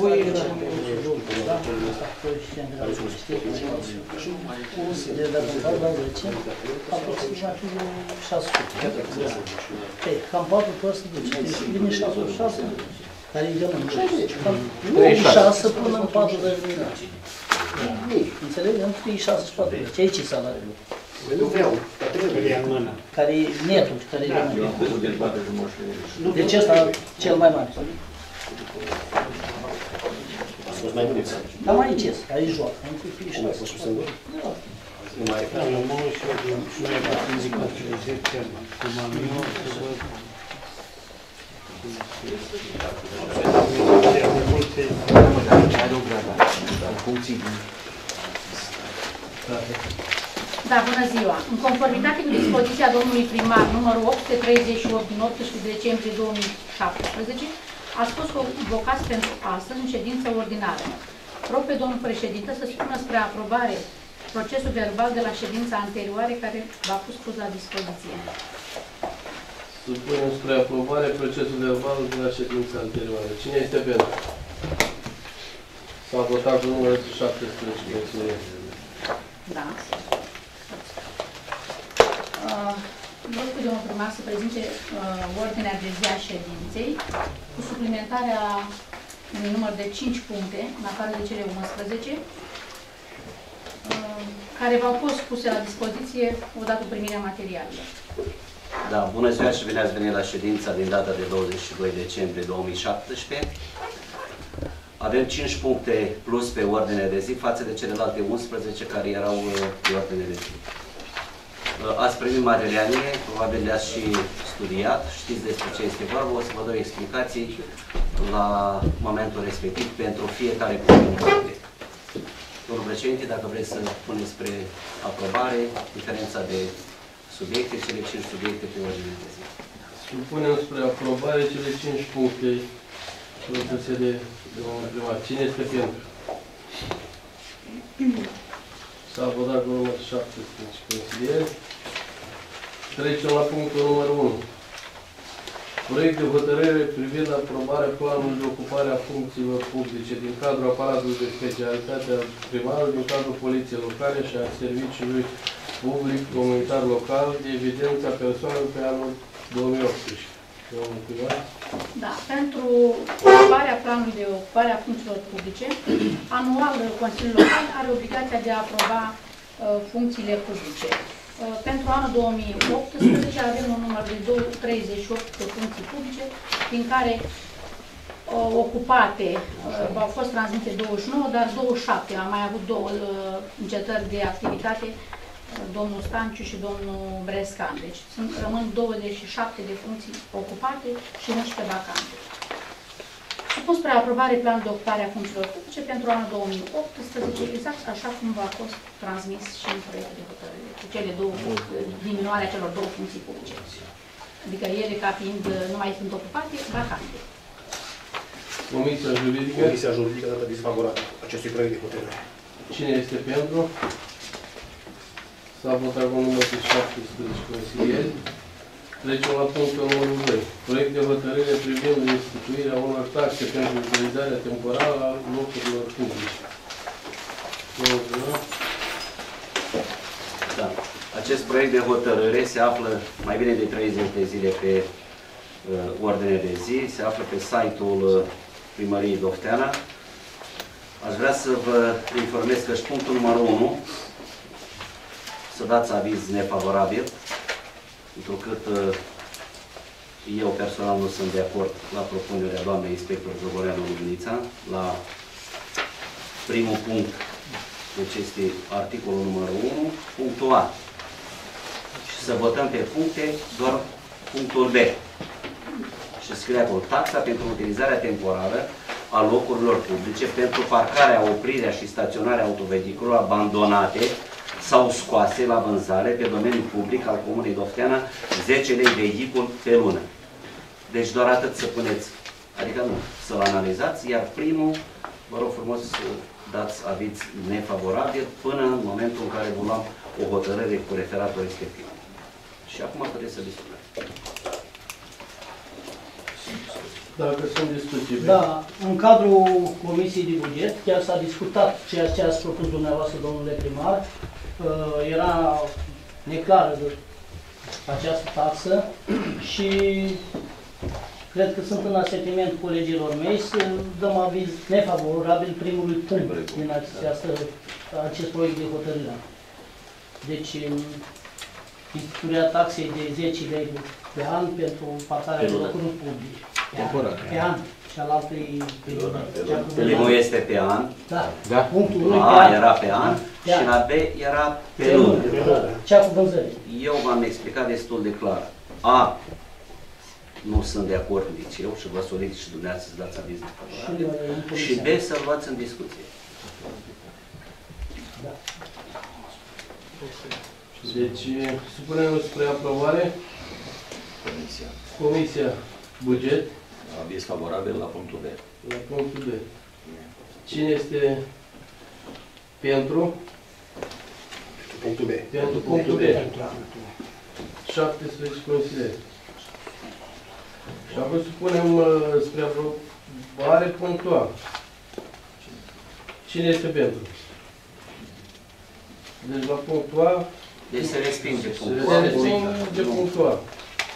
de dacă la 10, aproximativ 600. Cam 4 părți duce. Deci vine 606, care e gământ. 6 până în 40 de minute. Înțelegi? Între 36 și 40. Aici e salariul. Nu vreau, dar trebuie în mână. Care e netul, care e gământ. Deci ăsta cel mai mare. A fost mai buniță. Cam aici este, aici joacă. Între 36. Nu mai fost singur? Nu mai e clar. Nu mă și eu și noi va fi ca 30 ani. Cum am eu, să văd. Da, bună ziua. În conformitate cu dispoziția domnului primar numărul 838 din 18 decembrie 2017, ați fost convocați pentru astăzi în ședință ordinară. Rog pe domnul președinte să spună spre aprobare procesul verbal de la ședința anterioare care v-a pus la dispoziție. Supunem spre aprobare procesul verbal de la ședința anterioară. Cine este pentru? S-a votat cu numărul 17. Da. Rog pe domnul primar să prezinte ordinea de zi a ședinței cu suplimentarea unui număr de 5 puncte, în afară de cele 11, care v-au fost puse la dispoziție odată cu primirea materialelor. Da, bună ziua și bine ați venit la ședința din data de 22 decembrie 2017. Avem 5 puncte plus pe ordine de zi față de celelalte 11 care erau pe ordine de zi. Ați primit materialele, probabil le-ați și studiat, știți despre ce este vorba, o să vă dau explicații la momentul respectiv pentru fiecare punct. Domnul președinte, dacă vreți să puneți spre aprobare diferența de subiecte, cele 5 subiecte pe ordine de zi. Supunem spre aprobare cele 5 puncte propuse de domnul primar. Cine este pentru? S-a votat cu numărul 17 consilieri. Trecem la punctul numărul 1. Proiect de hotărâre privind aprobarea planului de ocupare a funcțiilor publice din cadrul aparatului de specialitate al primarului, din cadrul poliției locale și a serviciului public comunitar local de evidență a persoanelor pe anul 2018. Domnul primar? Da, pentru ocuparea planului de ocupare a funcțiilor publice, anual Consiliul Local are obligația de a aproba funcțiile publice. Pentru anul 2018 avem un număr de 38 de funcții publice, din care ocupate au fost transmite 29, dar 27. Am mai avut două încetări de activitate, domnul Stanciu și domnul Brescan. Deci rămân 27 de funcții ocupate și 11 vacante. Supun spre aprobare planul de ocupare a funcțiilor publice pentru anul 2018, exact așa cum v-a fost transmis și în proiectul de hotărâre, cu cele două, diminuarea celor două funcții publice. Adică ele ca fiind, nu mai sunt ocupate, vacante. Comisia juridică. Comisia juridică dată disfavorabilă acestui proiect de hotărâre. Cine este pentru? S-a votat cu numărul 17 consilieri. Trecem la punctul numărul 2. Proiect de hotărâre privind instituirea unor taxe pentru utilizarea temporară a locurilor publice. Da. Acest proiect de hotărâre se află mai bine de 30 de zile pe ordine de zi, se află pe site-ul Primăriei Dofteana. Aș vrea să vă informez că și punctul numărul 1 să dați aviz nefavorabil, întrucât eu personal nu sunt de acord la propunerea doamnei inspector Zogoreanu Luminița, la primul punct, deci este articolul numărul 1, punctul A. Și să votăm pe puncte doar punctul B. Și scrie acolo, taxa pentru utilizarea temporară a locurilor publice pentru parcarea, oprirea și staționarea autovehiculelor abandonate sau scoase la vânzare pe domeniul public al Comunei Dofteana 10 lei vehicul pe lună. Deci doar atât să puneți, adică nu, să-l analizați, iar primul, vă rog frumos să dați aviz nefavorabil până în momentul în care vom lua o hotărâre cu referatul respectiv. Și acum puteți să discutăm. Dacă sunt discuții. Da, în cadrul Comisiei de Buget, chiar s-a discutat ceea ce ați propus dumneavoastră, domnule primar. Era neclară această taxă și cred că sunt în asetiment colegilor mei să dăm aviz nefavorabil primului punct din acest proiect de hotărâre. Deci, instituirea taxei de 10 lei pe an pentru parcarea de locuri publice. Pe an. Cealaltă e Primul este pe an, da. Punctul 1 A era pe an și la B era pe lună. Cea cu vânzării. Eu v-am explicat destul de clar. A, nu sunt de acord nici eu și vă solicit și dumneavoastră să dați aviz nefavorabil. Și B, să-l luați în discuție. Deci, supunem spre aprobare Comisia Buget. Aviz favorabil la punctul B. La punctul B. Cine este pentru? Punctul B. Pentru punctul B. 17 consilieri. Și acum supunem spre aprobare punctul A. Cine este pentru? Deci la punctul A Deci se respinge se punctul A. respinge punctul A.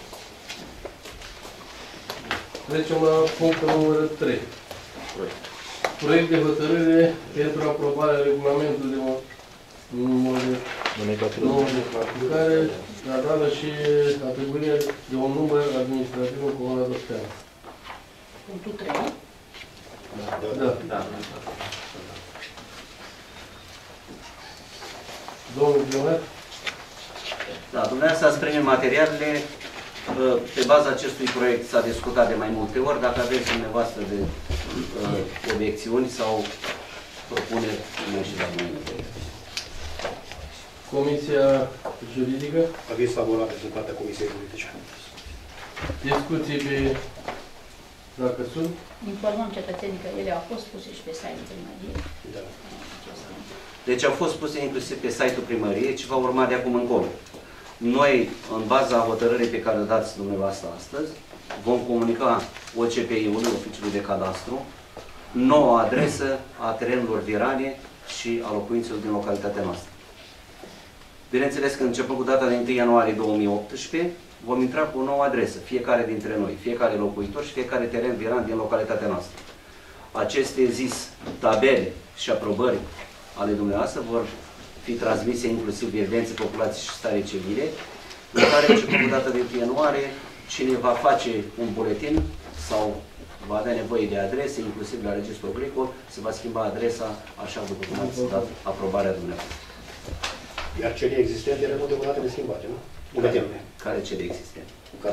Trecem la punctul numărul 3. Proiect de hotărâre pentru aprobarea regulamentului de nomenclaturare stradală și atribuirea de un număr administrativ în Comuna Dofteana. Punctul 3. Da. Domnul primar? Da, dumneavoastră ați primit materialele. Pe baza acestui proiect s-a discutat de mai multe ori. Dacă aveți dumneavoastră de obiecțiuni sau propuneri, noi și la noi. Comisia Juridică? Aviz favorabil din partea Comisiei Juridice. Discuții pe... dacă sunt? Informăm cetățenii că ele au fost puse și pe site-ul primăriei. Da. Deci au fost puse inclusiv pe site-ul primăriei, ce va urma de acum încolo. Noi, în baza hotărârii pe care o dați dumneavoastră astăzi, vom comunica OCPI-ului, Oficiului de Cadastru, noua adresă a terenurilor virane și a locuințelor din localitatea noastră. Bineînțeles că începând cu data de 1 ianuarie 2018, vom intra cu o nouă adresă, fiecare dintre noi, fiecare locuitor și fiecare teren viran din localitatea noastră. Aceste zis tabele și aprobări ale dumneavoastră vor fi transmise inclusiv evidențe populației și stare civile, în care, începând cu data de 1 ianuarie, cine va face un buletin sau va avea nevoie de adrese, inclusiv la registrul agricol, se va schimba adresa, așa după cum ați dat aprobarea dumneavoastră. Iar cele existente rămân deocamdată neschimbate, nu? Buletinele. Care cele existente?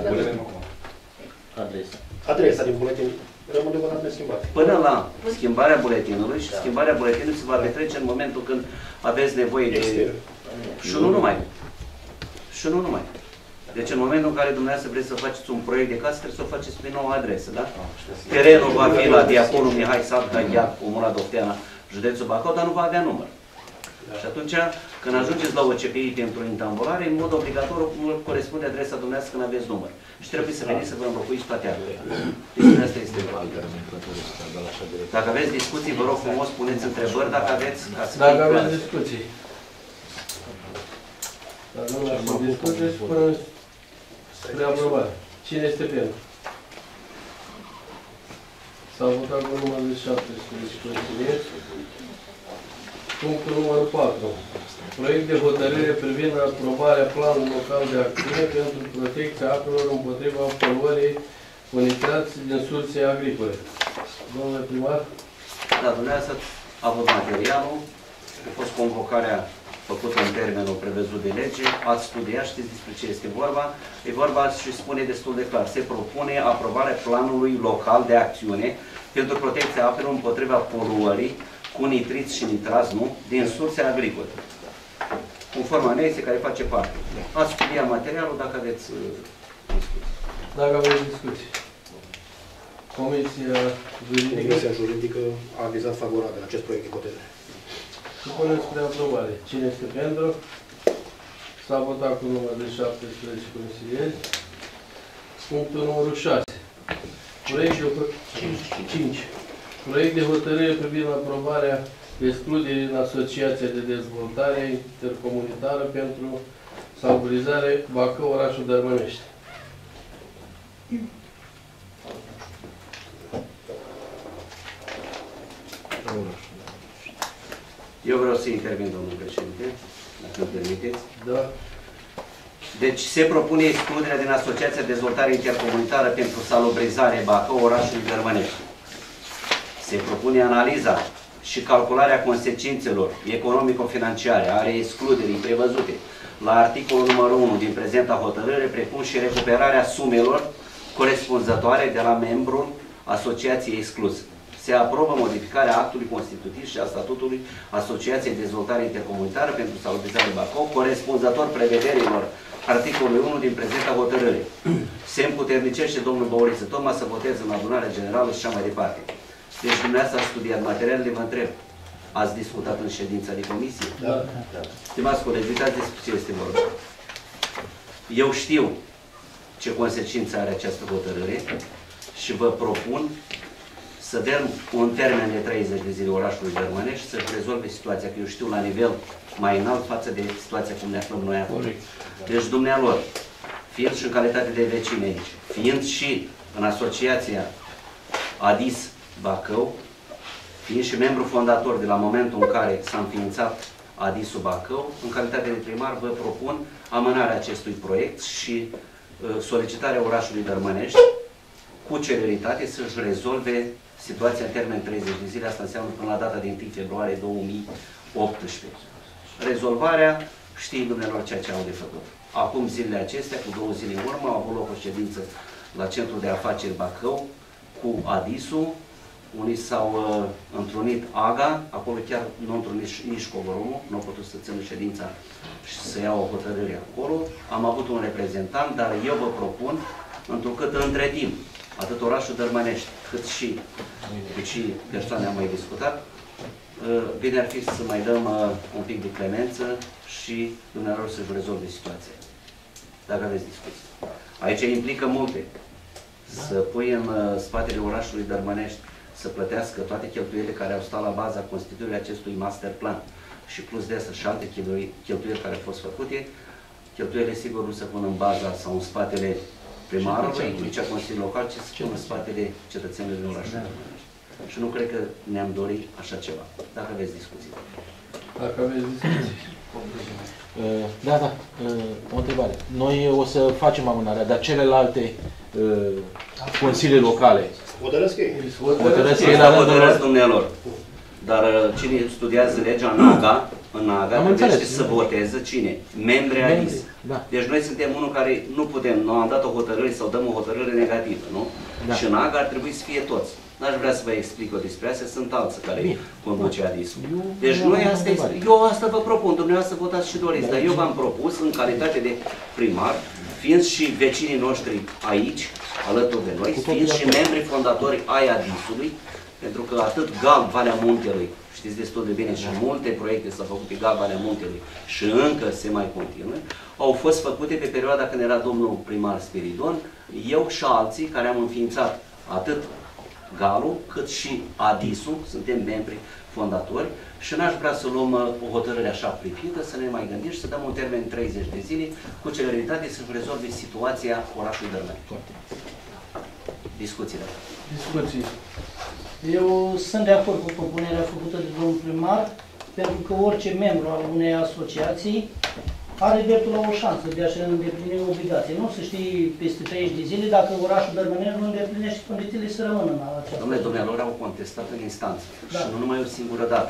Adresa din buletin rămân deocamdată neschimbate. Până la schimbarea buletinului și schimbarea buletinului se va petrece în momentul când aveți nevoie de... Și nu numai. Și nu numai. Deci în momentul în care dumneavoastră vreți să faceți un proiect de casă, trebuie să o faceți pe nouă adresă, da? Terenul va fi la Diaconul Mihai Sadca, Iar, Comuna Dofteana, județul Bacău, dar nu va avea număr. Și atunci, când ajungeți la OCPI pentru intambolare, în mod obligatoriu corespunde adresa dumneavoastră când aveți număr. Și trebuie să veniți să vă înlocuiți toate actele. Deci asta este valabil. Dacă aveți discuții, vă rog frumos, puneți întrebări dacă aveți. Dacă aveți discuții. Dacă nu aveți discuții, spuneți spre aprobare. Cine este pentru? S-a votat cu numărul de 17 consilieri. Punctul numărul 4. Proiect de hotărâre privind aprobarea planului local de acțiune pentru protecția apelor împotriva poluării cu nitrați din surse agricole. Domnule primar? Da, dumneavoastră a avut materialul, a fost convocarea făcută în termenul prevăzut de lege, ați studiat, știți despre ce este vorba. E vorba și spune destul de clar. Se propune aprobarea planului local de acțiune pentru protecția apelor împotriva poluării cu nitriți și nitrați, nu? Din surse agricole. Conform anexei care face parte. Ați studiat materialul dacă aveți discuții. Dacă aveți discuții. Comisia Juridică. Comisia Juridică a avizat favorabil acest proiect de hotărâre. Supunem spre aprobare. Cine este pentru? S-a votat cu număr de 17 consilieri. Punctul numărul 6. Proiect de hotărâre privind aprobarea excluderii în Asociația de Dezvoltare Intercomunitară pentru salubrizare Bacău, orașul Dărmănești. Eu vreau să intervin, domnul președinte, dacă îmi permiteți. Da. Deci se propune excluderea din Asociația de Dezvoltare Intercomunitară pentru salubrizare Bacău, orașul Dărmănești. Se propune analiza și calcularea consecințelor economico-financiare ale excluderii prevăzute la articolul numărul 1 din prezenta hotărâre, precum și recuperarea sumelor corespunzătoare de la membrul asociației exclus. Se aprobă modificarea actului constitutiv și a statutului Asociației de Dezvoltare Intercomunitară pentru salubrizare Bacău, corespunzător prevederilor articolului 1 din prezenta hotărâre. Se împuternicește domnul Băuriță Toma să voteze în adunarea generală și așa mai departe. Deci dumneavoastră ați studiat materialele, vă întreb. Ați discutat în ședința de comisie? Da. Stimați colegi, uitați despre ce este vorba. Eu știu ce consecințe are această hotărâre și vă propun să dăm un termen de 30 de zile orașului Dărmănești să-și rezolve situația, că eu știu la nivel mai înalt față de situația cum ne aflăm noi acum. Deci dumnealor, fiind și în calitate de vecini aici, fiind și în asociația ADIS Bacău, fiind și membru fondator de la momentul în care s-a înființat ADIS-ul Bacău, în calitate de primar vă propun amânarea acestui proiect și solicitarea orașului Dărmănești cu celeritate să-și rezolve situația în termen 30 de zile, asta înseamnă până la data de 1 februarie 2018. Rezolvarea, știm dumnealor ceea ce au de făcut. Acum zilele acestea, cu 2 zile în urmă, au avut loc o ședință la Centrul de Afaceri Bacău cu ADIS-ul, unii s-au întrunit AGA, acolo chiar nu au întrunit nici Covorumul, nu au putut să țină ședința și să iau o hotărâre acolo. Am avut un reprezentant, dar eu vă propun, întrucât între timp, atât orașul Dărmănești, cât și persoane am mai discutat, bine ar fi să mai dăm un pic de clemență și dumneavoastră să-și rezolve situația, dacă aveți discuții. Aici implică multe. Să pui în spatele orașului Dărmănești să plătească toate cheltuielile care au stat la baza constituirii acestui master plan și plus de asta și alte cheltuieli care au fost făcute, cheltuielile sigur nu se pun în baza sau în spatele primarului, nici a Consiliului Local, ci se pun în spatele cetățenilor din orașul Dărmănești. Și nu cred că ne-am dorit așa ceva, dacă aveți discuții. Dacă aveți discuții. Da, o întrebare. Noi o să facem amânarea, dar celelalte consilii locale Hotărăsc ei. Hotărăsc dumnealor. Dar cine studiază legea în AGA trebuie să voteze cine? Membrii ADIS. Da. Deci noi suntem unul care nu putem, nu am dat o hotărâre sau dăm o hotărâre negativă, nu? Da. Și în AGA ar trebui să fie toți. N-aș vrea să vă explic o despre astea, sunt alții care conduce ADIS-ul. Deci eu asta vă propun, dumneavoastră votați și doriți, dar eu v-am propus în calitate de primar, fiind și vecinii noștri aici, alături de noi, fiind și membrii fondatori ai ADIS-ului, pentru că atât GAL Valea Muntelui, știți destul de bine, și multe proiecte s-au făcut pe GAL Valea Muntelui și încă se mai continuă, au fost făcute pe perioada când era domnul primar Spiridon, eu și alții care am înființat atât GAL-ul, cât și ADIS-ul, suntem membri fondatori și n-aș vrea să luăm o hotărâre așa pripită, să ne mai gândim și să dăm un termen 30 de zile cu celeritate să-și rezolve situația orașului Dărmănești. Discuțiile. Discuții. Eu sunt de acord cu propunerea făcută de domnul primar, pentru că orice membru al unei asociații are dreptul la o șansă de a-și îndeplini obligații. Nu să știi peste 30 de zile dacă orașul Dărmănești nu îndeplinește condițiile să rămână în această. Domnule, dumnealor au contestat în instanță și nu numai o singură dată.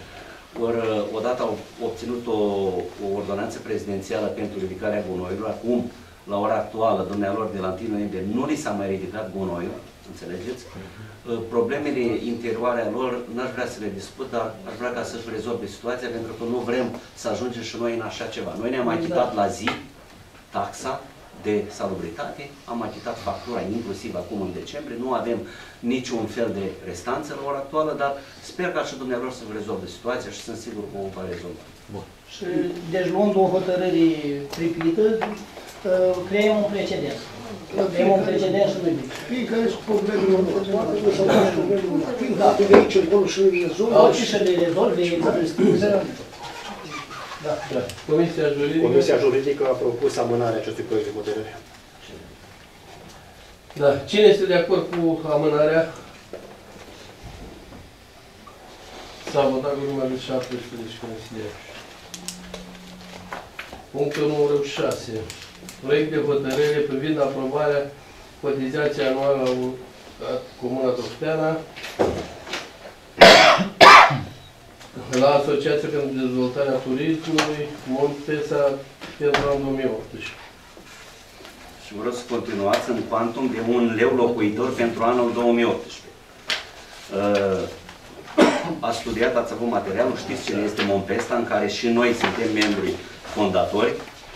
Odată au obținut o ordonanță prezidențială pentru ridicarea gunoiului. Acum, la ora actuală, dumnealor de la 1 noiembrie, nu li s-a mai ridicat gunoiul, înțelegeți? Problemele interioare lor n-aș vrea să le discut, dar aș vrea ca să-și rezolve situația, pentru că nu vrem să ajungem și noi în așa ceva. Noi ne-am achitat la zi taxa de salubritate, am achitat factura inclusiv acum în decembrie, nu avem niciun fel de restanță la ora actuală, dar sper ca și dumneavoastră să vă rezolve situația și sunt sigur că o va rezolva. Bun. Și, deci luând o hotărâre pripită, creăm un precedent. Avem un precedent și noi. Fiecare sunt problemele următoare, să nu sunt problemele. Fiecare de aici încolo și le rezolvă. Orice să le rezolve, Da. Comisia juridică. Comisia juridică a propus amânarea acestui proiect de hotărâre. Da. Cine este de acord cu amânarea? S-a votat cu numărul 17 consilieri. Punctul numărul 6. Proiect de hotărâre privind aprobarea cotizației anuale la Comuna Dofteana la Asociația pentru Dezvoltarea Turismului Montesa pentru anul 2018. Și vreau să continuați în cuantum de 1 leu locuitor pentru anul 2018. Ați studiat, ați avut materialul, știți cine este Montesa, în care și noi suntem membri fondatori.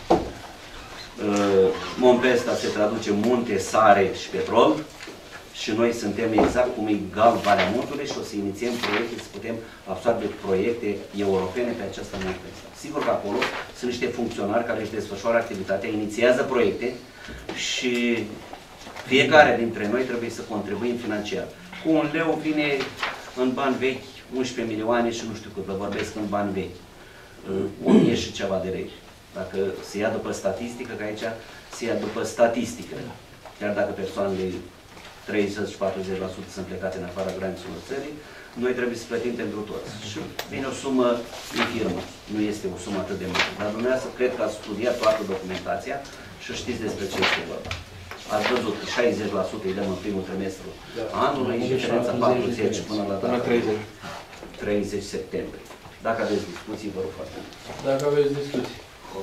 Montesa se traduce munte, sare și petrol. Și noi suntem exact cum e GAL Valea Muntului și o să inițiem proiecte, să putem absorbe proiecte europene pe această Montesa. Sigur că acolo sunt niște funcționari care își desfășoară activitatea, inițiază proiecte și fiecare dintre noi trebuie să contribuim financiar. Cu 1 leu vine în bani vechi 11 milioane și nu știu cât, vă vorbesc în bani vechi. 1000 și ceva de lei. Dacă se ia după statistică, că aici se ia după statistică. Chiar dacă persoanele 30-40% sunt plecate în afara granițelor țării, noi trebuie să plătim pentru toți. Și vine o sumă infirmă, nu este o sumă atât de mare. Dar dumneavoastră cred că ați studiat toată documentația și știți despre ce este vorba. Ați văzut că 60% îi dăm în primul trimestru anului și diferența 40 până la data 30 septembrie. Dacă aveți discuții, vă rog foarte mult. Dacă aveți discuții.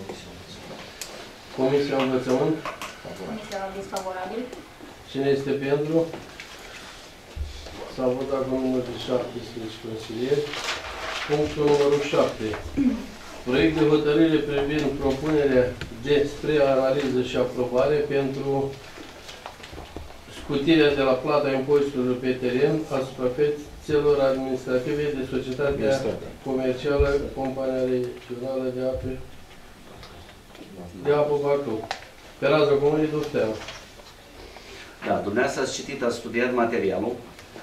Comisia Învățământ. Comisia desfavorabil. Cine este pentru? S-a votat cu numărul de 17 consilieri. Punctul numărul 7. Proiect de hotărâre privind propunerea de spre analiză și aprobare pentru scutirea de la plata impozitelor pe teren a suprafețelor administrative de societatea comercială Compania Regională de Apă Bacău, pe raza Comunei Dofteana. Da, dumneavoastră ați citit, ați studiat materialul.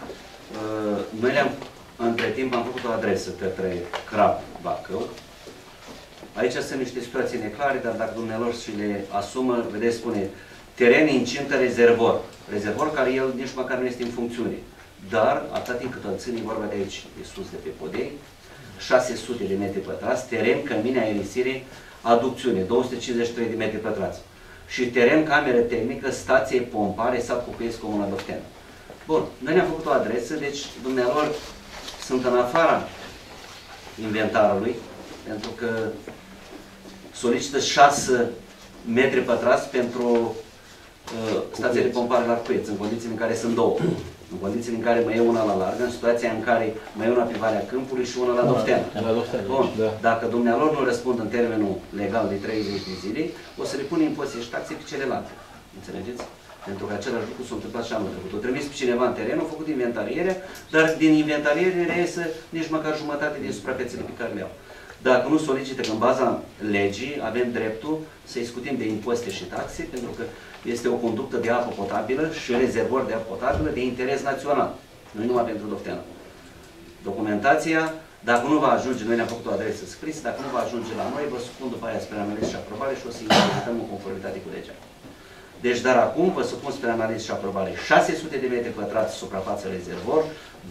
Noi între timp am făcut o adresă către CRAP Bacău. Aici sunt niște situații neclare, dar dacă dumnealor și le asumă, vedeți, spune teren incintă rezervor. Rezervor care el nici măcar nu este în funcțiune. Dar, atât timp cât îl ține vorba de aici, de sus de pe podei, 600 de metri pătrați, teren, cămine, aerisire, aducțiune, 253 de metri pătrați. Și teren, cameră tehnică, stație, pompare, sat Cucuiesc, Comuna Dofteana. Bun, noi ne-am făcut o adresă, deci dumnealor sunt în afara inventarului, pentru că solicită 6 metri pătrați pentru stația de pompare la Cucuieț, în condițiile în care sunt două. În condițiile în care mai e una la largă, în situația în care mai e una pe Valea Câmpului și una la Dofteana. Bun, dacă dumnealor nu răspund în termenul legal de 30 de zile, o să le pun impozite și taxe pe celelalte. Înțelegeți? Pentru că același lucru s-a întâmplat și anul trecut. O trimis pe cineva în teren, a făcut inventarierea, dar din inventarierea reiese nici măcar jumătate din suprafețele pe care le au. Dacă nu solicită că în baza legii avem dreptul să-i scutim de impozite și taxe, pentru că este o conductă de apă potabilă și rezervor de apă potabilă de interes național, nu numai pentru Dofteana. Documentația, dacă nu va ajunge, noi ne-am făcut o adresă scrisă, dacă nu va ajunge la noi, vă supun după aia spre analiză și aprobare și o să-i impozităm în conformitate cu legea. Deci, dar acum vă supun spre analiză și aprobare 600 de metri pătrați suprafață rezervor,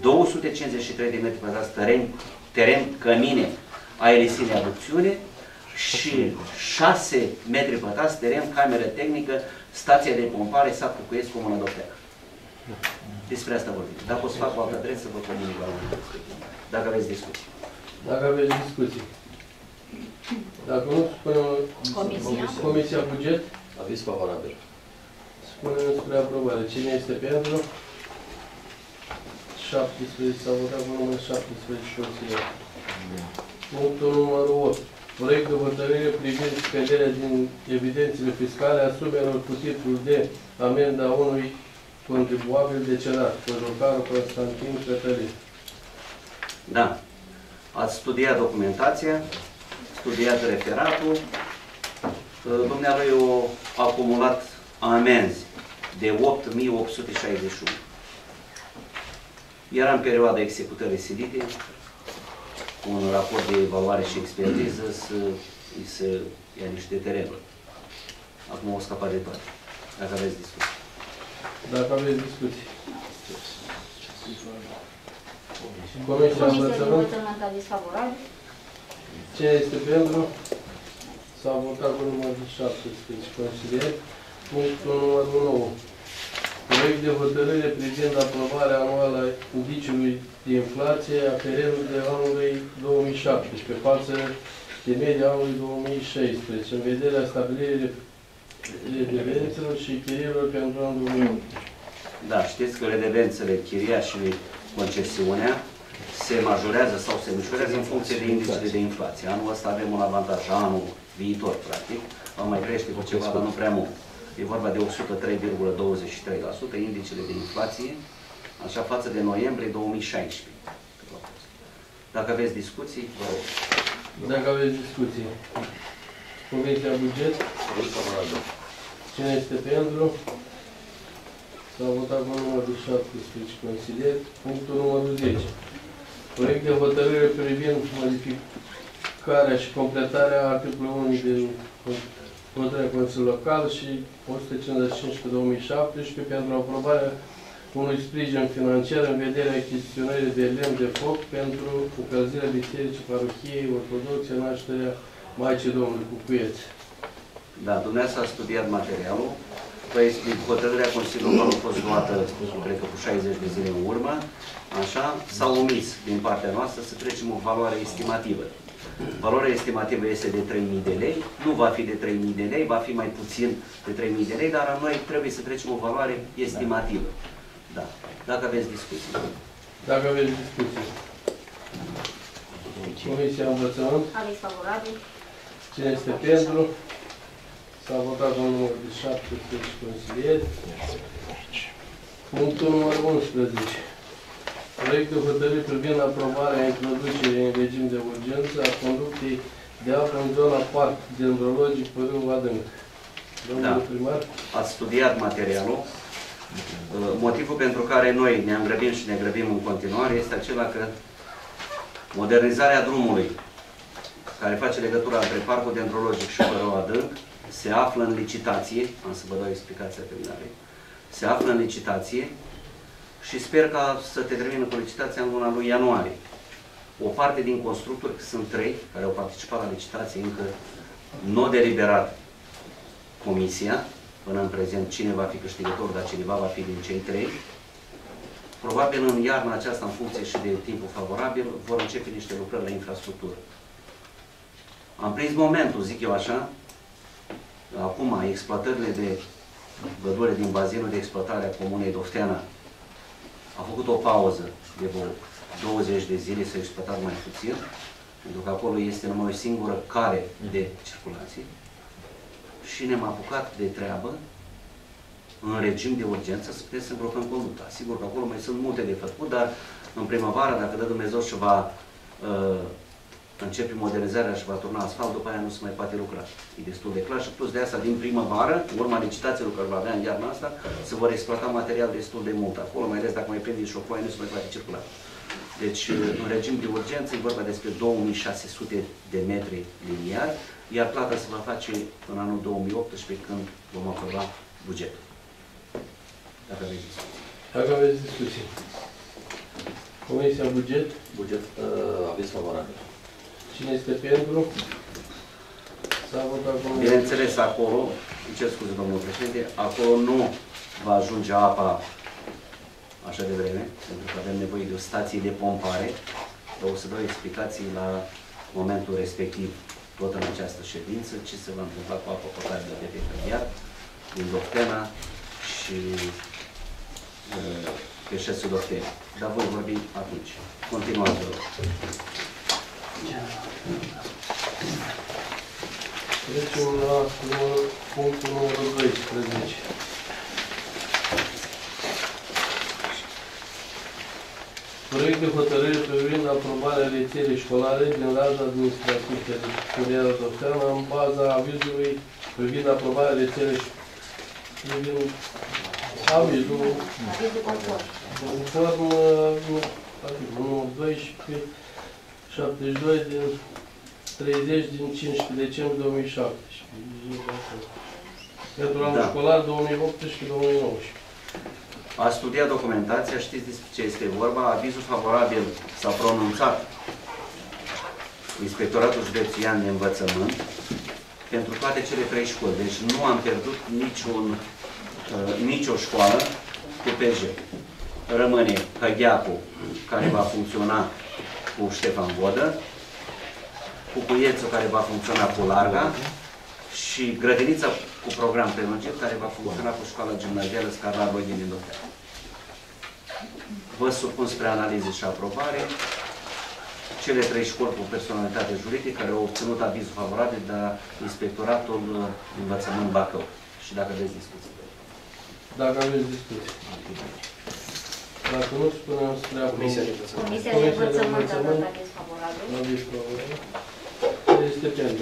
253 de metri pătrați teren cămine, aerisire, aducțiune și 6 metri pătrați teren, cameră tehnică, stația de pompare, sat Cucuiesc, Comuna Dofteana. Despre asta vorbim. Dacă o să fac o altă adresă, vă comunic la un dacă aveți discuții. Dacă aveți discuții. Dacă nu, spunem Comisia Buget. Aviz favorabil. Spunem spre aprobare. Cine este pentru? 17. S-a votat cu numărul 17 consilieri. Punctul numărul 8. Proiect de hotărâre privind scăderea din evidențele fiscale a sumelor cu titlul de amenda unui contribuabil decedat, Cojocarul Constantin Cătălin. Da. Ați studiat documentația, studiat referatul. Dumnealui a acumulat amenzi de 8.861. Era în perioada executării silite, cu un raport de evaluare și expertiză să ia niște terenuri. Acum o scăpat de toate. Dacă aveți discuții. Dacă aveți discuții. Comisia Învățământ disfavorabil. Cine este pentru? S-a votat cu numărul 17 consilieri. Punctul numărul 9. Proiect de hotărâre privind aprobarea anuală a indiciului de inflație a perioadei de anului 2017 față de media anului 2016, în vederea stabilirii redevențelor și chiriilor pentru anul 2018. Da, știți că redevențele, chiria și concesiunea se majorează sau se micșorează în funcție de indicele de inflație. Anul ăsta avem un avantaj, anul viitor, practic, va mai crește cu ceva, dar nu prea mult. E vorba de 103,23% indicele de inflație, așa față de noiembrie 2016. Dacă aveți discuții, vă rog. Dacă aveți discuții. Comisia Buget. Cine este pentru? S-a votat cu numărul 17 consilier. Punctul numărul 10. Proiect de hotărâre privind modificarea și completarea articolului 1 din hotărârea Consiliului Local și 155/2017 pentru aprobarea unui sprijin financiar în vederea achiziționării de lemn de foc pentru încălzirea bisericii parohiei ortodoxe Nașterea Maicii Domnului Cucuieți. Da, dumneavoastră a studiat materialul. Păi, hotărârea Consiliului Local a fost luată, cred că cu 60 de zile în urmă, așa, s-a omis din partea noastră să trecem o valoare estimativă. Valoarea estimativă este de 3.000 de lei, nu va fi de 3.000 de lei, va fi mai puțin de 3.000 de lei, dar noi trebuie să trecem o valoare estimativă. Da. Dacă aveți discuții. Dacă aveți discuții. Comisia Învățământ. Aviz favorabil. Cine este pentru? S-a votat cu numărul de 17 consilieri. Punctul numărul 11. Proiect de hotărâre privind aprobarea introducerii în regim de urgență a conductei de apă în zona parc dendrologic Părâul Adânc. Domnul primar? Ați studiat materialul. Motivul pentru care noi ne îngrăbim și ne grăbim în continuare este acela că modernizarea drumului care face legătura între Parcul Dendrologic și Părâul Adânc se află în licitație, am să vă dau explicația terminare, se află în licitație și sper ca să te termină cu licitația în luna lui ianuarie. O parte din constructori, sunt 3 care au participat la licitație, încă nu a deliberat comisia, până în prezent cine va fi câștigător, dar cineva va fi din cei 3. Probabil în iarna aceasta, în funcție și de timpul favorabil, vor începe niște lucrări la infrastructură. Am prins momentul, zic eu așa, acum exploatările de pădure din bazinul de exploatare a comunei Dofteana a făcut o pauză de 20 de zile, s-a exploatat mai puțin, pentru că acolo este numai o singură cale de circulație și ne-am apucat de treabă în regim de urgență să putem să îmbrocăm conducta. Sigur că acolo mai sunt multe de făcut, dar în primăvară, dacă dă Dumnezeu și va începe modernizarea și va turna asfalt, după aia nu se mai poate lucra. E destul de clar și plus de asta, din primăvară, urma licitațiilor care va avea în iarna asta, se vor exploata material destul de mult acolo, mai ales dacă mai prinde șofoaie, nu se mai poate circula. Deci, în regim de urgență, e vorba despre 2600 de metri liniari, iar plata se va face în anul 2018, când vom aproba bugetul. Dacă aveți discuții. Dacă aveți discuții. Comisia Buget. Buget, aviz favorabil. Cine este pentru? S-a votat cu numărul. Bineînțeles, acolo, îmi cer scuze, domnul președinte, acolo nu va ajunge apa așa de vreme, pentru că avem nevoie de o stație de pompare, dar o să dau explicații la momentul respectiv, tot în această ședință, ce se va întâmpla cu apa potabilă de pe Cădiat, din Dofteana și pe șesul Dofteana. Dar voi vorbi atunci. Continuați, vă rog. Trecem la punctul numărul 12. Proiect de hotărâre privind aprobarea rețelei școlare din raza administrativ teritorială Dofteana în baza avizului privind aprobarea rețelei Avizul Avizul conform. conform numărul 12, 72 din 30 din 15 decembrie 2017. Pentru anul școlar 2018-2019. A studiat documentația, știți despre ce este vorba. Avizul favorabil s-a pronunțat Inspectoratul Județean de Învățământ pentru toate cele 3 școli. Deci nu am pierdut nicio școală cu PJ. Rămâne Hăgheacu, care va funcționa cu Ștefan Vodă, Cucuiețul, care va funcționa cu Larga, și grădinița cu program prelungit, care va funcționa cu școala gimnazială Scarla Roy din Indofea. Vă supun spre analiză și aprobare cele 3 școli cu personalitate juridică care au obținut avizul favorabil de la Inspectoratul Învățământ Bacău. Și dacă aveți discuții. Dacă aveți discuții. Dacă nu, spuneam spre Comisia de aprobare. Comisia de Învățământ a dat aviz favorabil. Aviz favorabil. Este pentru.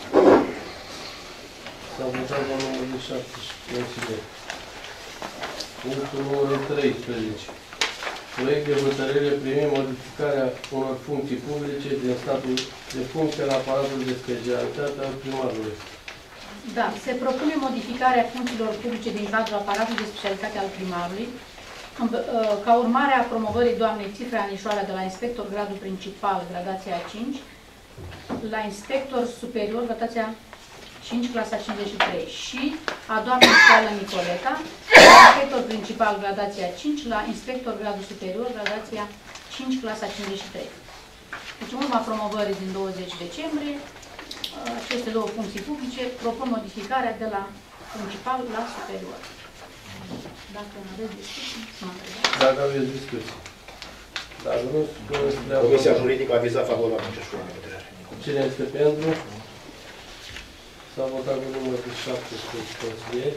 S-a votat la numărul de 17 consilieri. Punctul numărul 13. Proiect de hotărâre privind modificarea unor funcții publice din statul de funcție la aparatul de specialitate al primarului. Da, se propune modificarea funcțiilor publice din cadrul aparatului de specialitate al primarului, ca urmare a promovării doamnei Țifre Anișoara de la inspector gradul principal, gradația 5, la inspector superior, gradația 5, clasa 53, și a doamnei Steala Nicoleta, inspector principal, gradația 5, la inspector gradul superior, gradația 5, clasa 53. Deci, în urma promovării din 20 decembrie, aceste 2 funcții publice propun modificarea de la principal la superior. Dacă nu aveți discuții, să mă întrebați. Dacă aveți discuții. Dacă nu, spuneți spre Comisia aprobare. juridică a avizat favorabil ce școală de hotărâre. Cine este pentru? S-a votat cu numărul de 17 consilieri.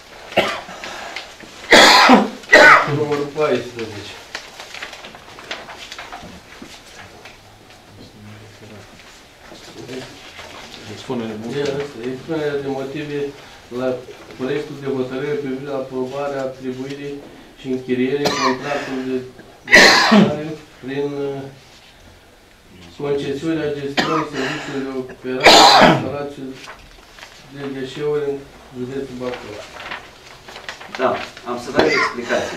Numărul 14. Expunerea de motive la proiectul de hotărâre privind aprobarea atribuirii și închirierii contractului de gestionare prin concesiunea gestionării serviciului de operare a instalației de deșeuri în județul Bacău. Da, am să dau explicații.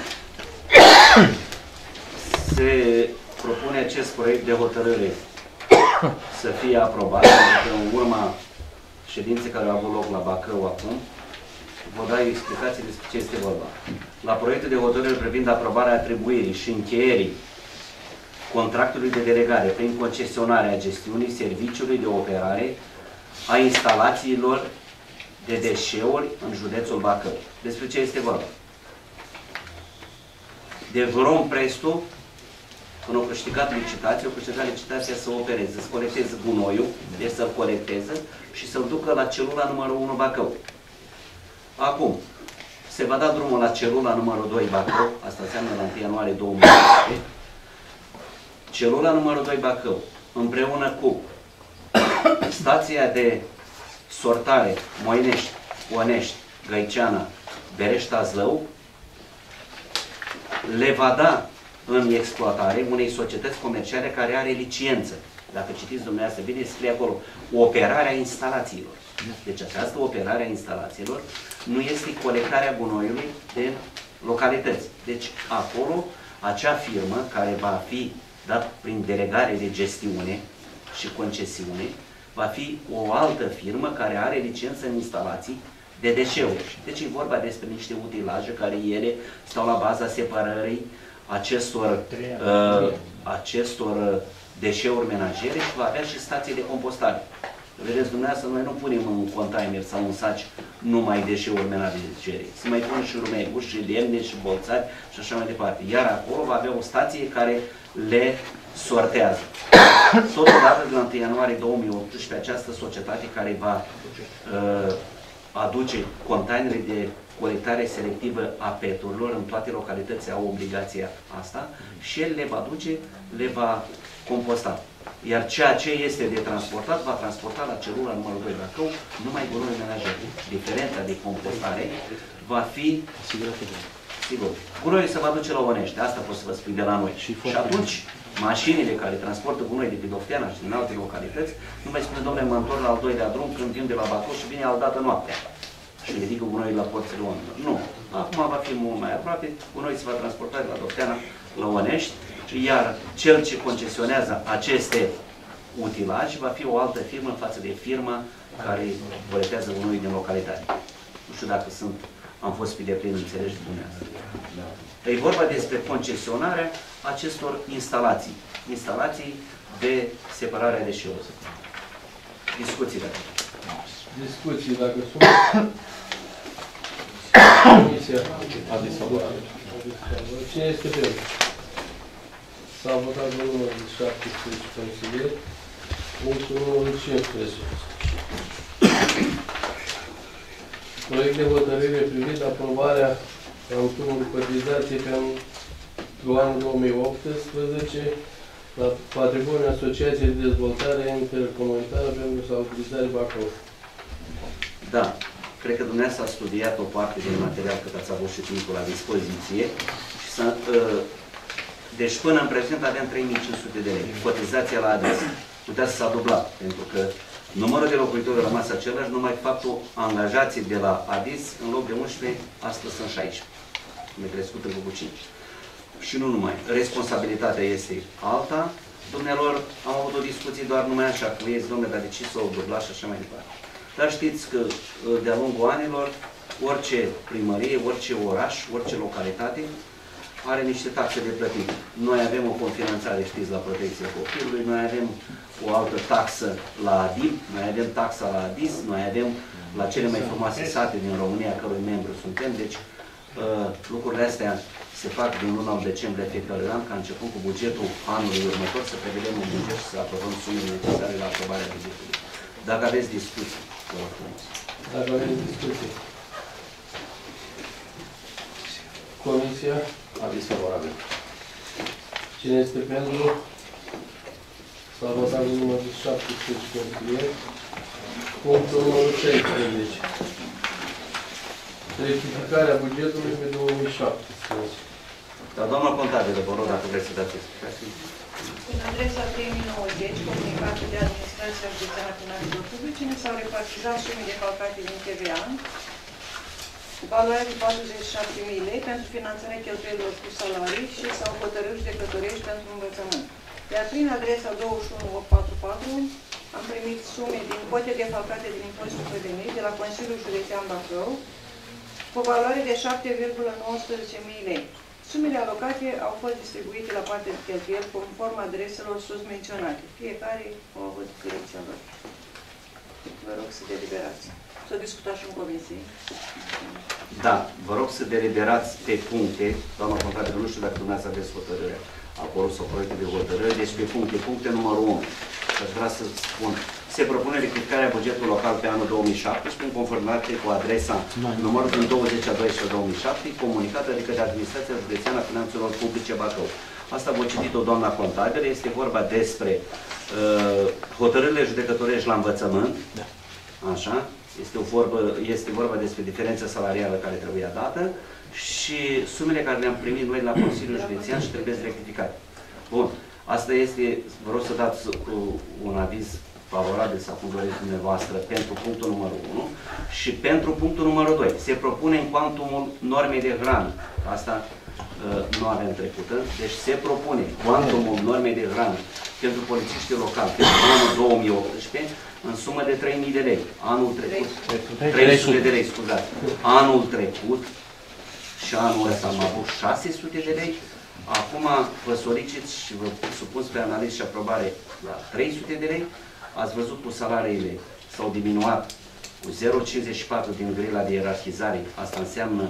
Se propune acest proiect de hotărâre să fie aprobat, pentru că în urma ședinței care au avut loc la Bacău acum, vă dau explicații despre ce este vorba. La proiectul de hotărâre privind aprobarea atribuirii și încheierii contractului de delegare prin concesionarea gestiunii serviciului de operare a instalațiilor de deșeuri în județul Bacău. Despre ce este vorba? De Vrom Prestu, când au câștigat licitația, să opereze, să colecteze gunoiul, deci să-l colecteze și să-l ducă la celula numărul 1 Bacău. Acum, se va da drumul la celula numărul 2 Bacău, asta înseamnă la 1 ianuarie 2018. Celula numărul 2 Bacău, împreună cu stația de sortare Moinești, Onești, Găiceana, Bereșta, Zlău, le va da în exploatare unei societăți comerciale care are licență. Dacă citiți dumneavoastră bine, scrie acolo operarea instalațiilor. Deci această operare a instalațiilor nu este colectarea gunoiului din localități. Deci acolo, acea firmă care va fi dat prin delegare de gestiune și concesiune, va fi o altă firmă care are licență în instalații de deșeuri. Deci e vorba despre niște utilaje care ele stau la baza separării acestor deșeuri menajere și va avea și stații de compostare. Vedeți dumneavoastră, noi nu punem în container sau în saci numai deșeuri menajere. Se mai pun și rumeguși, și lemne, și bolțari și așa mai departe. Iar acolo va avea o stație care le sortează. Totodată, de la 1 ianuarie 2018, această societate care va aduce containere de colectare selectivă a peturilor în toate localitățile au obligația asta și el le va duce, le va composta. Iar ceea ce este de transportat, va transporta la celula numărul 2 Bacău, numai gunoi menajere. Diferența de compostare va fi sigur. Gunoiul se va duce la Onești, asta pot să vă spun de la noi. Și atunci, mașinile care transportă gunoi de pe Dofteana și din alte localități, nu mai spune, domnule, mă întorc la al doilea drum când vin de la Bacău și vine aldată noaptea și ridică gunoiul la porțile oamenilor. Nu. Acum va fi mult mai aproape, gunoiul se va transporta de la Dofteana la Onești, iar cel ce concesionează aceste utilaje va fi o altă firmă față de firma care colectează gunoiul din localitate. Nu știu dacă am fost pe deplin înțelegi de dumneavoastră. E vorba despre concesionarea acestor instalații. Instalații de separare a deșeurilor. Discuții dacă. Discuții dacă sunt. Comisia. Aviz favorabil. Cine este pentru? S-a votat de număr de 17 consilieri. Punctul numărul 15. Proiect de hotărâre privind aprobarea planului cotizației pentru anul 2018 la Patrimoniul Asociației de Dezvoltare Intercomunitară pentru Salubrizare Bacău. Da. Cred că dumneavoastră a studiat o parte din material cât ați avut și timpul la dispoziție. Și deci până în prezent avem 3.500 de lei. Cotizația la adres. Putea să s-a dublat, pentru că numărul de locuitori a rămas același, numai faptul angajații de la ADIS, în loc de 11, astăzi sunt 16. Mi-a crescut încă cu 5. Și nu numai. Responsabilitatea este alta. Dumnealor, am avut o discuție doar numai așa, cu ei, domnule, dar de ce s-au dublat și așa mai departe. Dar știți că de-a lungul anilor, orice primărie, orice oraș, orice localitate are niște taxe de plătit. Noi avem o confinanțare, știți, la protecția copilului, noi avem o altă taxă la ADIP, noi avem taxa la ADIS, noi avem la cele mai frumoase sate din România, cărui membru suntem, deci lucrurile astea se fac din luna decembrie fiecare an, ca începând cu bugetul anului următor, să prevedem un buget și să aprobăm sumele necesare la aprobarea bugetului. Dacă aveți discuții, vă rog frumos. Dacă aveți discuții. Comisia. Aviz favorabil. Cine este pentru? S-a votat în număr de 17 consilieri. Punctul numărul 13. Rectificarea bugetului pe 2017. Dar doamna contabilă, vă rog, dacă vreți să dați explicații. În adresa 3090, comunicată de Administrația Județeană Finanțelor Publice, ne s-au repartizat sume defalcate din TVA, valoarea de 47.000 lei pentru finanțarea cheltuielilor cu salarii și sau hotărâri judecătorești pentru învățământ. Iar prin adresa 21844 am primit sume din cote defalcate din impozitul pe venit de la Consiliul Județean Bacău cu valoare de 7,19.000 lei. Sumele alocate au fost distribuite la partea de cheltuieli conform adreselor sus menționate. Fiecare au avut direcția lor. Vă rog să deliberați. Să discutați și în comisie. Da, vă rog să deliberați pe puncte. Doamna contabilă, nu știu dacă dumneavoastră aveți hotărârea acolo sau proiecte de hotărâre, deci pe puncte. Puncte numărul 1. Aș vrea să spun. Se propune rectificarea bugetului local pe anul 2017 în conformitate cu adresa numărul din 20 a 12 2007, comunicată adică de Administrația Județeană a Finanțelor Publice Bacău. Asta vă citit-o doamna contabilă, este vorba despre hotărârile judecătorești la învățământ. Da. Așa. Este vorba despre diferența salarială care trebuia dată și sumele care le-am primit noi la Consiliul Județean și trebuie rectificate. Bun. Asta este, vă rog să dați un aviz favorabil sau cum doriți dumneavoastră pentru punctul numărul 1 și pentru punctul numărul 2. Se propune în cuantumul normei de hrană. Asta nu avem trecută. Deci se propune cuantumul normei de hrană pentru polițiștii locali pentru anul 2018 în sumă de 3.000 de lei. Anul trecut, 300 de lei, scuzați. Anul trecut și anul ăsta am avut 600 de lei. Acum vă solicit și vă supun pe analiză și aprobare la 300 de lei. Ați văzut cu salariile s-au diminuat cu 0,54 din grila de ierarhizare. Asta înseamnă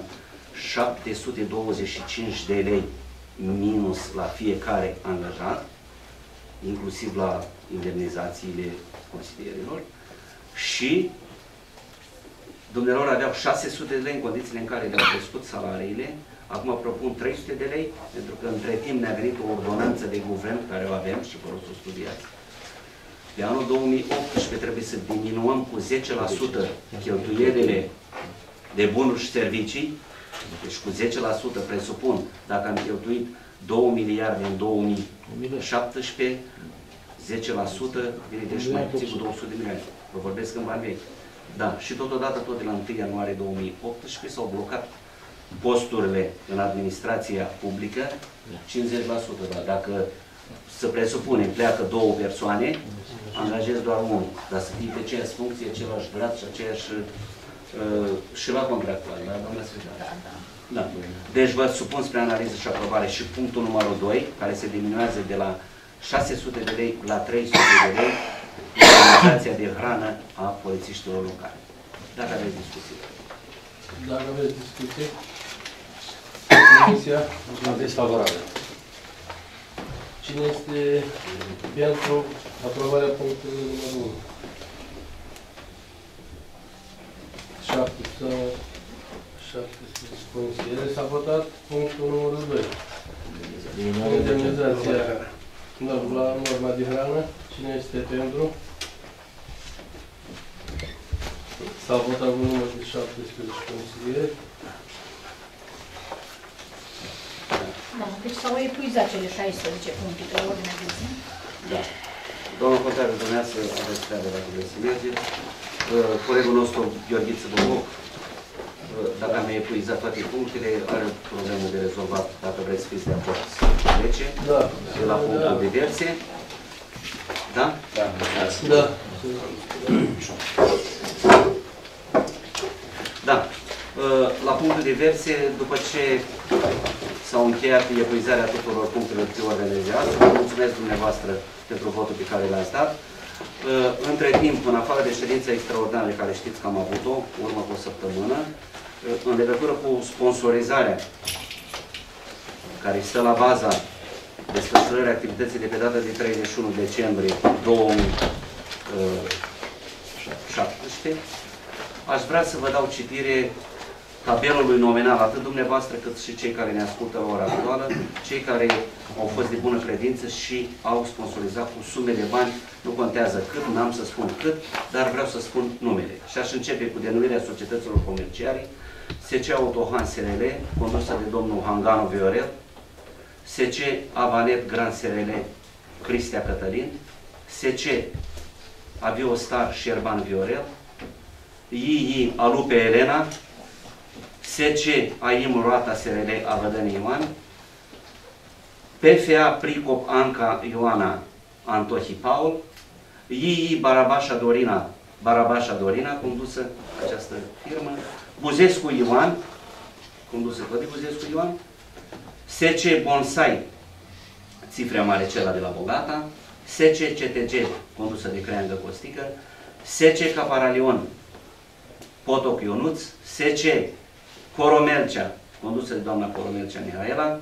725 de lei minus la fiecare angajat, inclusiv la indemnizațiile consilierilor. Și dumnealor aveau 600 de lei în condițiile în care le-au crescut salariile. Acum propun 300 de lei, pentru că între timp ne-a venit o ordonanță de guvern care o avem și vă rog să o studiați. Pe anul 2018 trebuie să diminuăm cu 10% cheltuielile de bunuri și servicii Deci cu 10% presupun, dacă am cheltuit 2 miliarde în 2017, 10% vine deci mai puțin cu 200 de milioane. Vă vorbesc în bani vechi. Da, și totodată tot de la 1 ianuarie 2018 s-au blocat posturile în administrația publică 50%. Da. Dacă să presupunem, pleacă 2 persoane, angajez doar unul, dar să fie pe aceeași funcție, același grad și aceeași și la contractual, da, doamna secretară? Da. Deci vă supun spre analiză și aprobare și punctul numărul 2, care se diminuează de la 600 de lei la 300 de lei organizația de hrană a polițiștilor locale. Dacă aveți discuții. Dacă aveți discuții, Comisia Desfavorabil. Cine este pentru aprobarea punctului numărul 1? 17 consilieri. S-a votat punctul numărul 2. Indemnizația la norma de hrană. Cine este pentru? S-a votat cu număr de 17 consilieri. Da, deci s-au epuizat cele 16 puncte pe ordinea de zi. Da. Domnul Contrariu, dumneavoastră aveți treabă dacă vreți să mergeți. Colegul nostru, Gheorghiță Boboc, dacă am epuizat toate punctele, are problemă de rezolvat, dacă vreți să fiți de acord. Trece de la punctul diverse. Da? Da. Da. La punctul diverse, după ce s-au încheiat epuizarea tuturor punctelor pe ordine de zi, vă mulțumesc dumneavoastră pentru votul pe care l-ați dat. Între timp, în afară de ședința extraordinară care știți că am avut-o, urmă cu o săptămână, în legătură cu sponsorizarea care stă la baza desfășurării activității de pe data de 31 decembrie 2017, aș vrea să vă dau citire tabelului nominal, atât dumneavoastră cât și cei care ne ascultă la ora actuală, cei care au fost de bună credință și au sponsorizat cu sume de bani, nu contează cât, n-am să spun cât, dar vreau să spun numele. Și aș începe cu denumirea societăților comerciale, SC Autohan SRL, condusă de domnul Hanganu Viorel, SC Avanet Grand SRL, Cristea Cătălin, SC Aviostar Șerban Viorel, II Alupe Elena, SC AIM Roata SRL Avădăni Ioan, PFA Pricop Anca Ioana Antohi Paul, II Barabașa Dorina, condusă această firmă, Buzescu Ioan, condusă tot de Buzescu Ioan, SC Bonsai Țifrea Mare Cela de la Bogata, SC CTG, condusă de Creangă Costică, SC Caparalion Potoc Ionuț, SC Coromelcea, condusă de doamna Coromelcea Mihaela,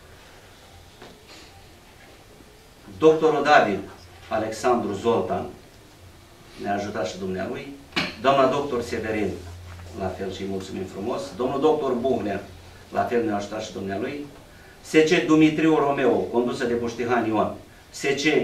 Doctorul David Alexandru Zoltan, ne-a ajutat și dumnealui, doamna doctor Severin, la fel și mulțumim frumos, domnul doctor Buhnea, la fel ne-a ajutat și dumnealui, SC Dumitriu Romeo, condusă de Buștihan Ion, SC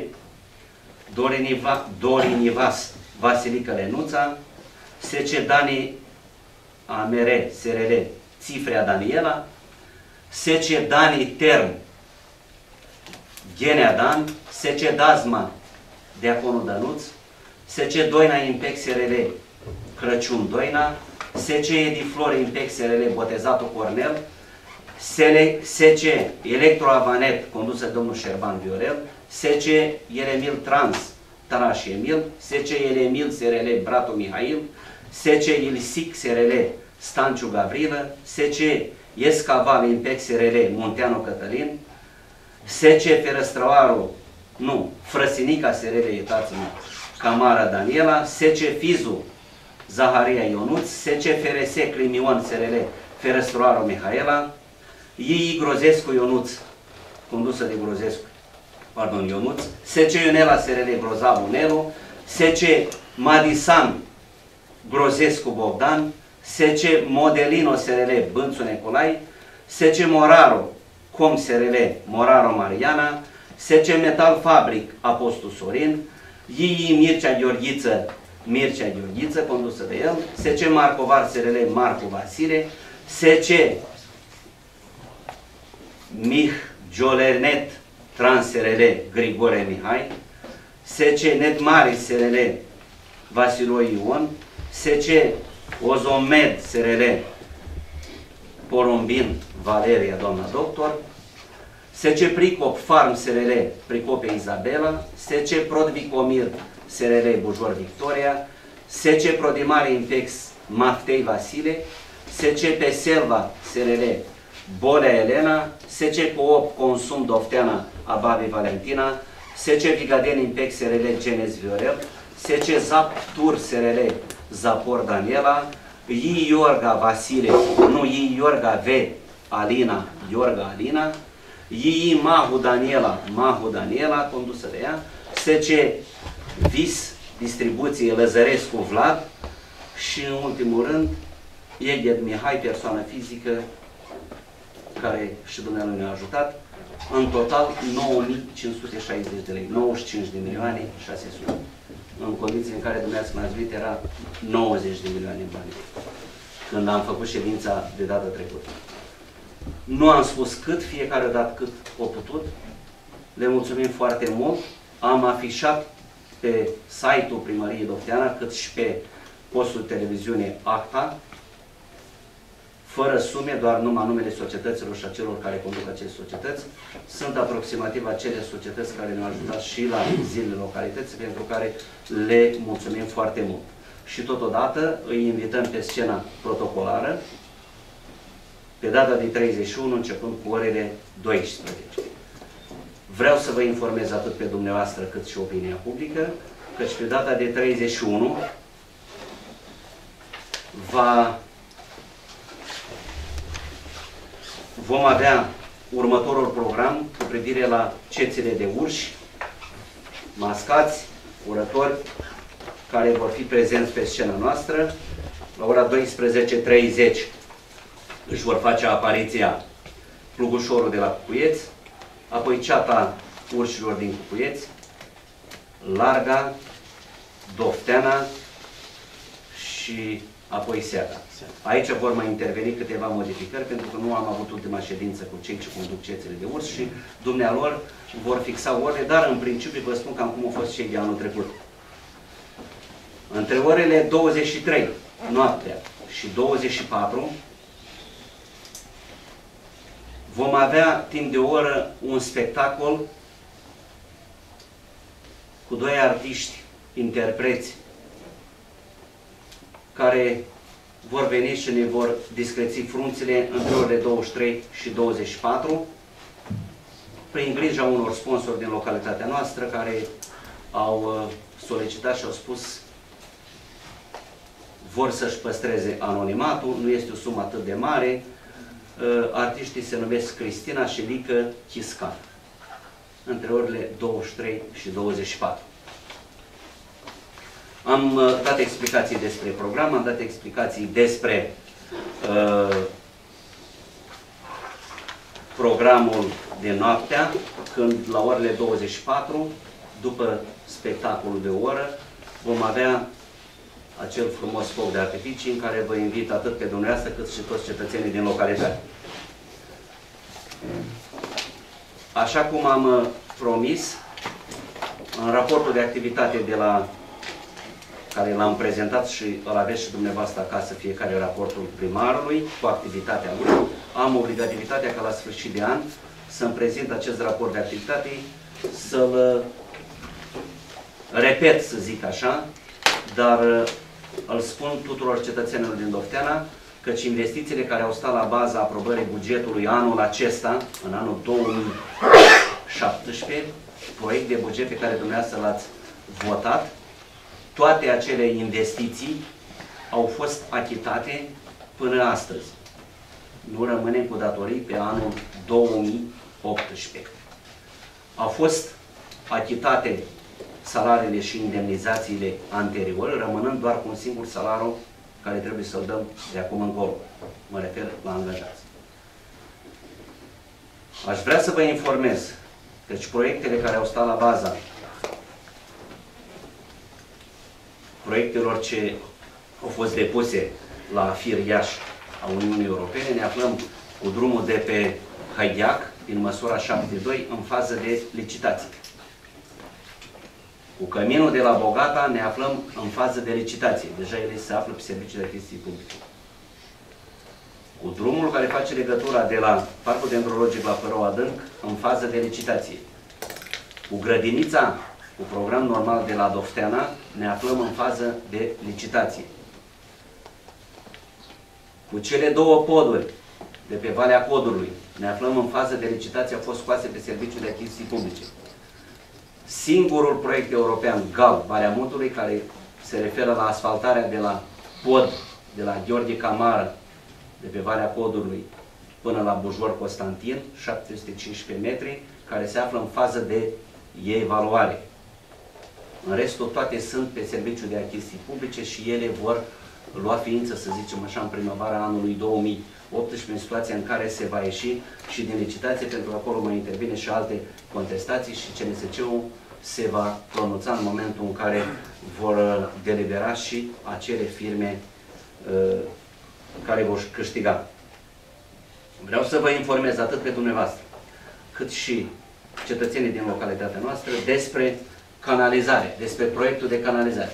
Dorinivas Vasilică Lenuța, SC Dani Amere SRL Țifrea Daniela, SC Dani Term Ghenea Dan, SC Dazma Deaconul Dănuț, SC Doina Impex SRL Crăciun Doina, SC Ediflore Impex SRL Botezatul Cornel, SC Electroavanet condusă de domnul Șerban Viorel, SC Eremil Trans Taraș Emil, SC Elemil SRL Bratu Mihail, SC Ilsic SRL Stanciu Gavrilă, SC Escaval Impex SRL Munteanu Cătălin, SC Ferăstrăoaru, Frăsinica SRL, iertați-mă, Camara Daniela, SC Fizu Zaharia Ionuț, SC FRS Climion SRL Ferăstrăoaru Mihaela, II Grozescu Ionuț, condusă de Ionuț, SC Ionela SRL Grozavu Nelu, SC Madisan Grozescu Bogdan, SC Modelino SRL Bânțu Necolai, SC Moraro Com SRL Moraro Mariana, SC Metal Fabric Apostol Sorin, II Mircea Gheorghiță, condusă de el, SC Marcovar SRL Marcu Vasile, SC Mich Giolernet Trans SRL Grigore Mihai, SC Net Mare SRL Vasiloi Ion, SC Ozomed SRL Porumbin Valeria, doamna doctor, SC Pricop Farm SRL Pricope Izabela, SC Prodvicomir SRL Bujor Victoria, SC Prodimare Impex Maftei Vasile, SC Peselva SRL Bolea Elena, SC Coop Consum Dofteana Ababi Valentina, SC Vigaden Impex SRL Genes Viorel, SC Zap Tur SRL Zapor Daniela, I Iorga Vasile, nu I Iorga V Alina, Iorga Alina, I Mahu Daniela, condusă de ea, SC Vis Distribuție Lăzărescu Vlad și în ultimul rând Eghed Mihai, persoană fizică care și dumnealui ne-a ajutat, în total 9.560 de lei, 95 de milioane 600. În condiții în care dumneavoastră m-ați venit era 90 de milioane în bani, când am făcut ședința de data trecută. Nu am spus cât, fiecare dat cât o putut. Le mulțumim foarte mult. Am afișat pe site-ul Primăriei Dofteana, cât și pe postul televiziune ACTA, fără sume, doar numai numele societăților și a celor care conduc aceste societăți. Sunt aproximativ acele societăți care ne-au ajutat și la zilele localității, pentru care le mulțumim foarte mult. Și totodată îi invităm pe scena protocolară pe data de 31, începând cu orele 12. Vreau să vă informez atât pe dumneavoastră cât și opinia publică, căci pe data de 31 vom avea următorul program cu privire la cețile de urși, mascați, urători, care vor fi prezenți pe scena noastră. La ora 12:30 își vor face apariția plugușorul de la Cucuieți, apoi ceata urșilor din Cucuieți, Larga, Dofteana și apoi Seaca. Aici vor mai interveni câteva modificări, pentru că nu am avut ultima ședință cu cei ce conduc cețele de urs și dumnealor vor fixa orele, dar în principiu vă spun cam cum au fost cei de anul trecut. Între orele 23 noaptea și 24 vom avea timp de o oră un spectacol cu doi artiști, interpreți, care vor veni și ne vor discreți frunțile între orele 23 și 24, prin grija unor sponsori din localitatea noastră care au solicitat și au spus vor să-și păstreze anonimatul, nu este o sumă atât de mare. Artiștii se numesc Cristina și Lică Chiscan, între orele 23 și 24. Am dat explicații despre program, am dat explicații despre programul de noaptea, când la orele 24, după spectacolul de o oră, vom avea acel frumos foc de artificii în care vă invit atât pe dumneavoastră cât și toți cetățenii din localitate. Așa cum am promis, în raportul de activitate care l-am prezentat și îl aveți și dumneavoastră acasă, fiecare raportul primarului cu activitatea lui, am obligativitatea ca la sfârșit de an să-mi prezint acest raport de activitate, să-l repet, să zic așa, dar îl spun tuturor cetățenilor din Dofteana, căci investițiile care au stat la baza aprobării bugetului anul acesta, în anul 2017, proiect de buget pe care dumneavoastră l-ați votat, toate acele investiții au fost achitate până astăzi. Nu rămânem cu datorii pe anul 2018. Au fost achitate salariile și indemnizațiile anterioare, rămânând doar cu un singur salariu care trebuie să-l dăm de acum încolo. Mă refer la angajați. Aș vrea să vă informez căci proiectele care au stat la baza proiectelor ce au fost depuse la FIR Iași a Uniunii Europene. Ne aflăm cu drumul de pe Haideac, din măsura 72, în fază de licitație. Cu căminul de la Bogata ne aflăm în fază de licitație. Deja ele se află pe serviciul de achiziții publice. Cu drumul care face legătura de la Parcul Dendrologic la Fărău Adânc, în fază de licitație. Cu grădinița, cu program normal de la Dofteana, ne aflăm în fază de licitație. Cu cele două poduri de pe Valea Codului, ne aflăm în fază de licitație, au fost scoase pe serviciul de achiziții publice. Singurul proiect european, GAL, Valea Mutului, care se referă la asfaltarea de la pod, de la Gheorghe Camară, de pe Valea Codului, până la Bujor Constantin, 715 metri, care se află în fază de evaluare. În restul, toate sunt pe serviciul de achiziții publice și ele vor lua ființă, să zicem așa, în primăvara anului 2018, în situația în care se va ieși și din licitație, pentru că acolo mai intervine și alte contestații și CNSC-ul se va pronunța în momentul în care vor delibera și acele firme care vor câștiga. Vreau să vă informez atât pe dumneavoastră, cât și cetățenii din localitatea noastră despre canalizare, despre proiectul de canalizare.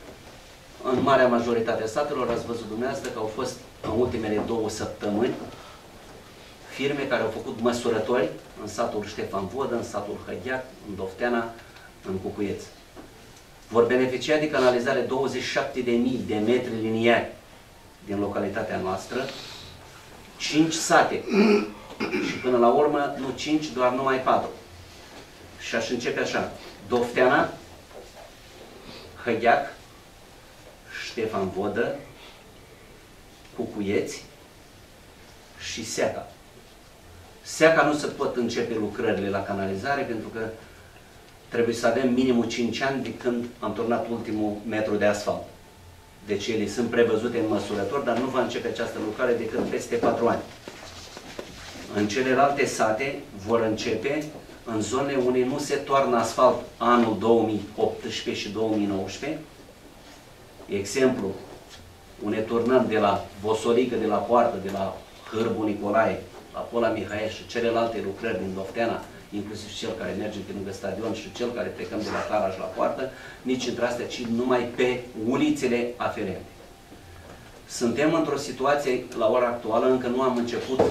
În marea majoritate a statelor ați văzut dumneavoastră că au fost în ultimele 2 săptămâni firme care au făcut măsurători în satul Ștefan Vodă, în satul Hăgheac, în Dofteana, în Cucuieț. Vor beneficia de canalizare 27.000 de metri liniari din localitatea noastră, 5 sate și până la urmă nu 5, doar numai 4. Și aș începe așa: Dofteana, Hăgheac, Ștefan Vodă, Cucuieți și Seaca. Seaca nu se pot începe lucrările la canalizare pentru că trebuie să avem minimum 5 ani de când am turnat ultimul metru de asfalt. Deci ele sunt prevăzute în măsurători, dar nu va începe această lucrare decât peste 4 ani. În celelalte sate vor începe în zonele unde nu se toarnă asfalt anul 2018 și 2019. Exemplu, unde turnăm de la Bosolică, de la Poartă, de la Hârbu Nicolae, la Pola Mihaie și celelalte lucrări din Dofteana, inclusiv cel care merge pe lângă stadion și cel care plecăm de la Caraș la Poartă, nici între astea, ci numai pe ulițele aferente. Suntem într-o situație, la ora actuală, încă nu am început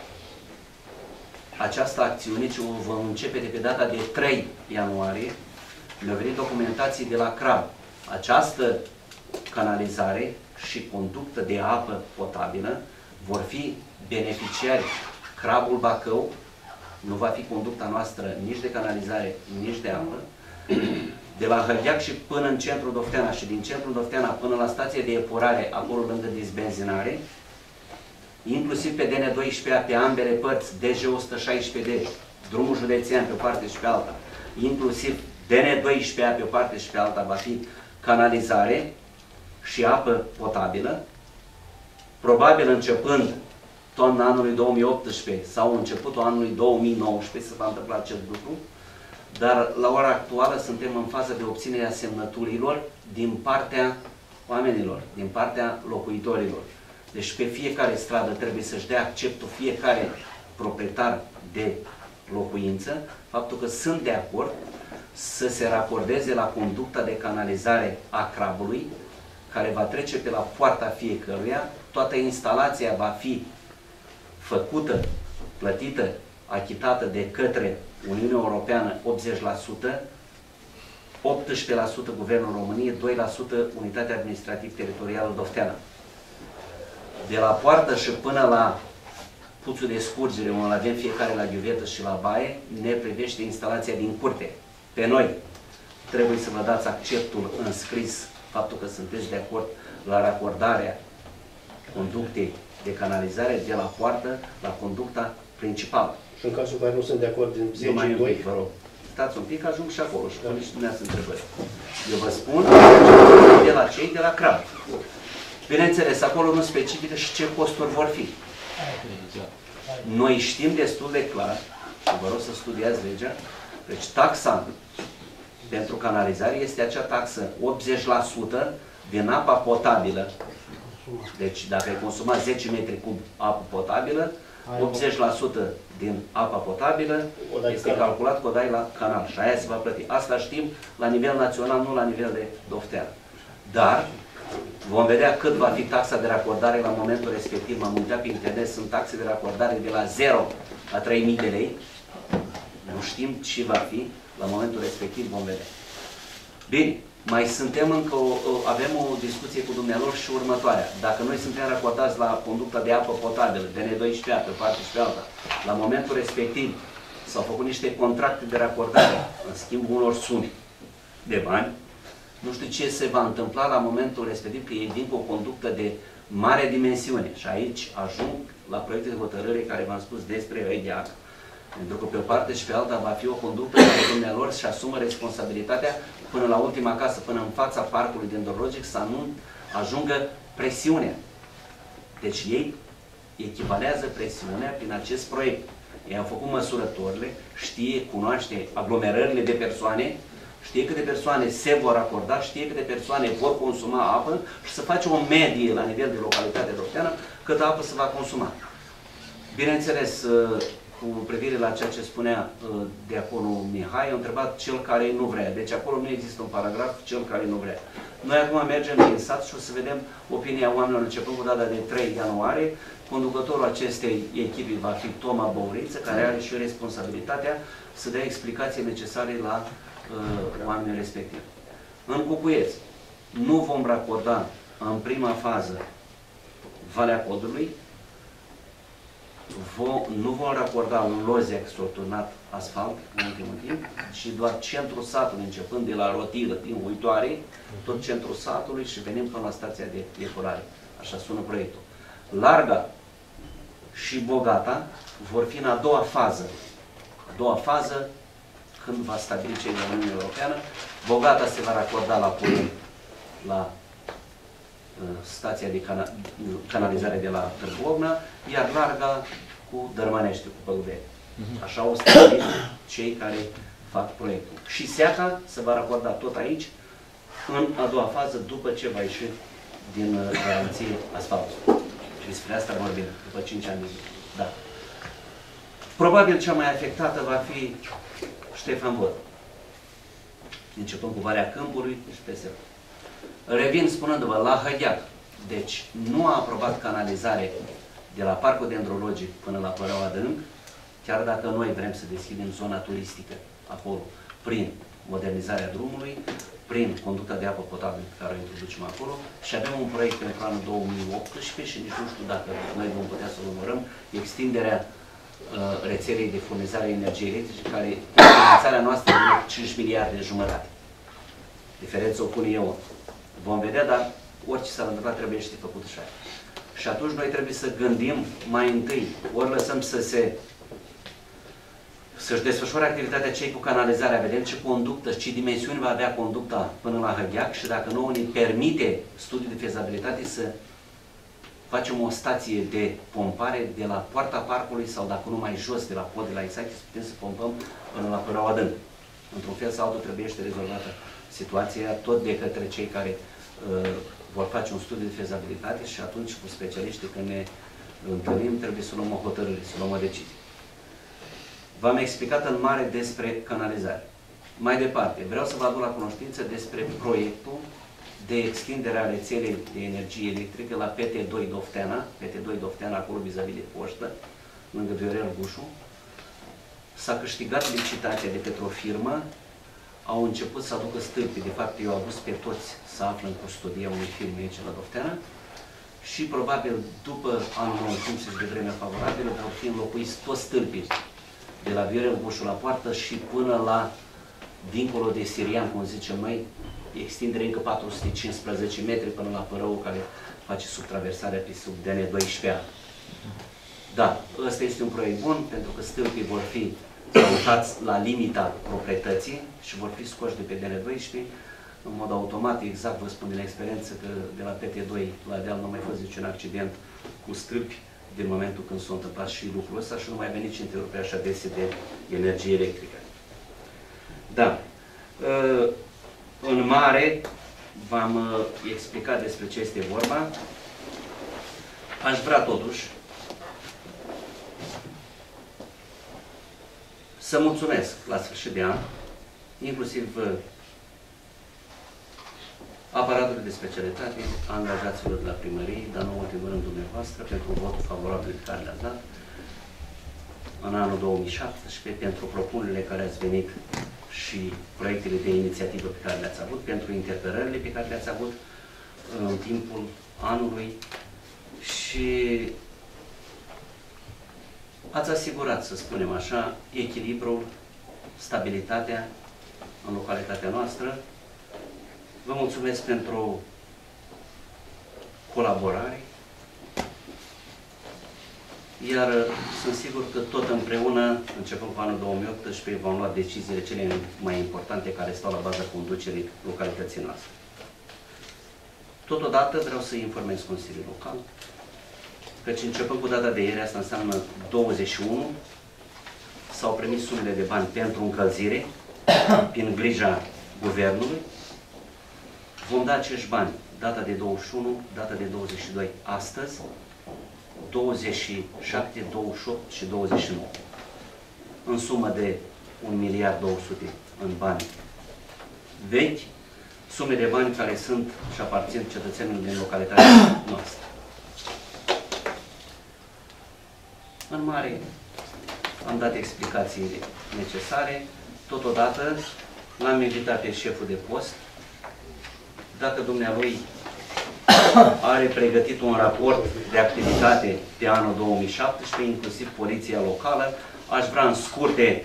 această acțiune, ci o vom începe de pe data de 3 ianuarie. Mi-au venit documentații de la CRAB. Această canalizare și conductă de apă potabilă vor fi beneficiari Crabul Bacău, nu va fi conducta noastră nici de canalizare, nici de apă, de la Hăldeac și până în centrul Dofteana și din centrul Dofteana până la stația de epurare, acolo lângă dizbenzinare, inclusiv pe DN12 pe ambele părți, DG116D, drumul județean pe o parte și pe alta, inclusiv DN12 pe o parte și pe alta va fi canalizare și apă potabilă, probabil începând toamna anului 2018 sau începutul anului 2019 se va întâmpla acest lucru, dar la ora actuală suntem în fază de obținere a semnăturilor din partea oamenilor, din partea locuitorilor. Deci pe fiecare stradă trebuie să-și dea acceptul fiecare proprietar de locuință, faptul că sunt de acord să se racordeze la conducta de canalizare a Crabului, care va trece pe la poarta fiecăruia. Toată instalația va fi făcută, plătită, achitată de către Uniunea Europeană 80%, 18% Guvernul României, 2% Unitatea Administrativ-Teritorială Dofteana. De la poartă și până la puțul de scurgere, unde avem fiecare la ghiuvetă și la baie, ne privește instalația din curte. Pe noi trebuie să vă dați acceptul în scris, faptul că sunteți de acord la racordarea conductei de canalizare de la poartă la conducta principală. Și în cazul în care nu sunt de acord din 10 Numai 2, vă rog. Stați un pic, ajung și acolo și puneți și dumneavoastră întrebări. Eu vă spun de la cei de la CRAB. Bineînțeles, acolo nu specifică și ce costuri vor fi. Noi știm destul de clar, și vă rog să studiați legea, deci taxa pentru canalizare este acea taxă 80% din apa potabilă Deci dacă ai consumat 10 metri cub apă potabilă, 80% din apa potabilă este calculat că o dai la canal și aia se va plăti. Asta știm la nivel național, nu la nivel de Dofteană. Dar vom vedea cât va fi taxa de racordare la momentul respectiv. M-am uitat pe internet, sunt taxe de racordare de la 0 la 3.000 de lei. Nu știm ce va fi, la momentul respectiv vom vedea. Bine, mai suntem încă, avem o discuție cu dumnealor și următoarea. Dacă noi suntem racordați la conducta de apă potabilă, DN12 pe parte și pe alta, la momentul respectiv s-au făcut niște contracte de racordare în schimbul unor sume de bani, nu știu ce se va întâmpla la momentul respectiv, că ei vin cu o conductă de mare dimensiune. Și aici ajung la proiecte de hotărâre care v-am spus despre REDIAC. Pentru că pe o parte și pe alta va fi o conductă care dumnealor și asumă responsabilitatea până la ultima casă, până în fața parcului dendrologic, să nu ajungă presiunea. Deci ei echivalează presiunea prin acest proiect. Ei au făcut măsurătorile, știe, cunoaște aglomerările de persoane, știe câte persoane se vor acorda, știe câte persoane vor consuma apă și să face o medie la nivel de localitate dofteană câtă apă se va consuma. Bineînțeles, cu privire la ceea ce spunea diaconul Mihai, a întrebat cel care nu vrea. Deci acolo nu există un paragraf, cel care nu vrea. Noi acum mergem din sat și o să vedem opinia oamenilor începând cu data de 3 ianuarie. Conducătorul acestei echipe va fi Toma Băuriță, care are și responsabilitatea să dea explicații necesare la oamenii respectivi. În Cucuieți nu vom racorda în prima fază Valea Codului, nu vom racorda un Loziac s-a turnat asfalt în ultimul timp, și doar centrul satului, începând de la Rotilă, din Uitoare, tot centrul satului și venim până la stația de epurare. Așa sună proiectul. Larga și Bogata vor fi în a doua fază. A doua fază, când va stabili cei de la Uniunea Europeană. Bogata se va racorda la Purem, la stația de canalizare de la Târgu Ogna, iar Larga cu Dărmănește, cu Păluveni. Așa au stabilit cei care fac proiectul. Și Seaca se va racorda tot aici, în a doua fază, după ce va ieși din garanție asfaltul. Și despre asta vorbim, după 5 ani. Da. Probabil cea mai afectată va fi Ștefan Vod. Începând cu Valea Câmpului și peste. Revin spunându-vă, la Hădeac, deci nu a aprobat canalizare de la Parcul Dendrologic până la Păreau Adânc, chiar dacă noi vrem să deschidem zona turistică acolo, prin modernizarea drumului, prin conducta de apă potabilă pe care o introducem acolo, și avem un proiect în planul 2018 și nici nu știu dacă noi vom putea să-l urmărăm, extinderea rețelei de furnizare a energiei electrice, care finanțarea noastră e 5 miliarde de jumătate. Diferența o pun eu. Vom vedea, dar orice s-ar întâmpla trebuie să fie făcut așa. Și atunci noi trebuie să gândim mai întâi, ori lăsăm să-și desfășoare activitatea cei cu canalizarea, vedem ce conductă, ce dimensiuni va avea conducta până la Hădeac și dacă nouă ne permite studiul de fezabilitate să facem o stație de pompare de la poarta parcului sau dacă nu mai jos, de la pod, de la exact, să putem să pompăm până la Păreau Adânc. Într-un fel sau altul trebuie să rezolvată situația tot de către cei care vor face un studiu de fezabilitate și atunci cu specialiștii când ne întâlnim trebuie să luăm o hotărâre, să luăm o decizie. V-am explicat în mare despre canalizare. Mai departe, vreau să vă aduc la cunoștință despre proiectul de extindere a rețelei de energie electrică la PT2 Dofteana, PT2 Dofteana acolo vis-a-vis de poștă, lângă Viorel Gușu. S-a câștigat licitația de către o firmă, au început să aducă stâlpii, de fapt eu au adus pe toți să află în custodia unei firme aici la Dofteana și probabil după anul nou, cum se de vremea favorabilă, vor fi înlocuiți toți stâlpii de la Viorel Gușu la poartă și până la dincolo de Sirian, cum zicem noi, extindere încă 415 metri până la Părău, care face subtraversarea pe sub DN12. Da, ăsta este un proiect bun, pentru că stâlpii vor fi montați la limita proprietății și vor fi scoși de pe DN12 în mod automat, exact vă spun din experiență că de la PT2 la deal nu a mai fost niciun accident cu stâlpi din momentul când s-a întâmplat și lucrul ăsta și nu mai veni nici întreruperi așa dese de energie electrică. Da. În mare v-am explicat despre ce este vorba. aș vrea totuși să mulțumesc la sfârșit de an, inclusiv aparatului de specialitate, angajaților de la primărie, dar nu ultimul rând dumneavoastră, pentru votul favorabil pe care le-ați dat în anul 2017, pentru propunerile care ați venit și proiectele de inițiativă pe care le-ați avut, pentru interpelările pe care le-ați avut în timpul anului și ați asigurat, să spunem așa, echilibrul, stabilitatea în localitatea noastră. Vă mulțumesc pentru colaborare, iar sunt sigur că tot împreună, începând cu anul 2018, vom lua deciziile cele mai importante care stau la baza conducerii localității noastre. Totodată vreau să informez Consiliul Local, căci începând cu data de ieri, asta înseamnă 21, s-au primit sumele de bani pentru încălzire, prin grija Guvernului. Vom da acești bani data de 21, data de 22, astăzi, 27, 28 și 29, în sumă de 1.200.000.000 în bani vechi, sume de bani care sunt și aparțin cetățenilor din localitatea noastră. În mare, am dat explicațiile necesare. Totodată, l-am invitat pe șeful de post. Dacă dumnealui are pregătit un raport de activitate pe anul 2017, inclusiv poliția locală, aș vrea în scurte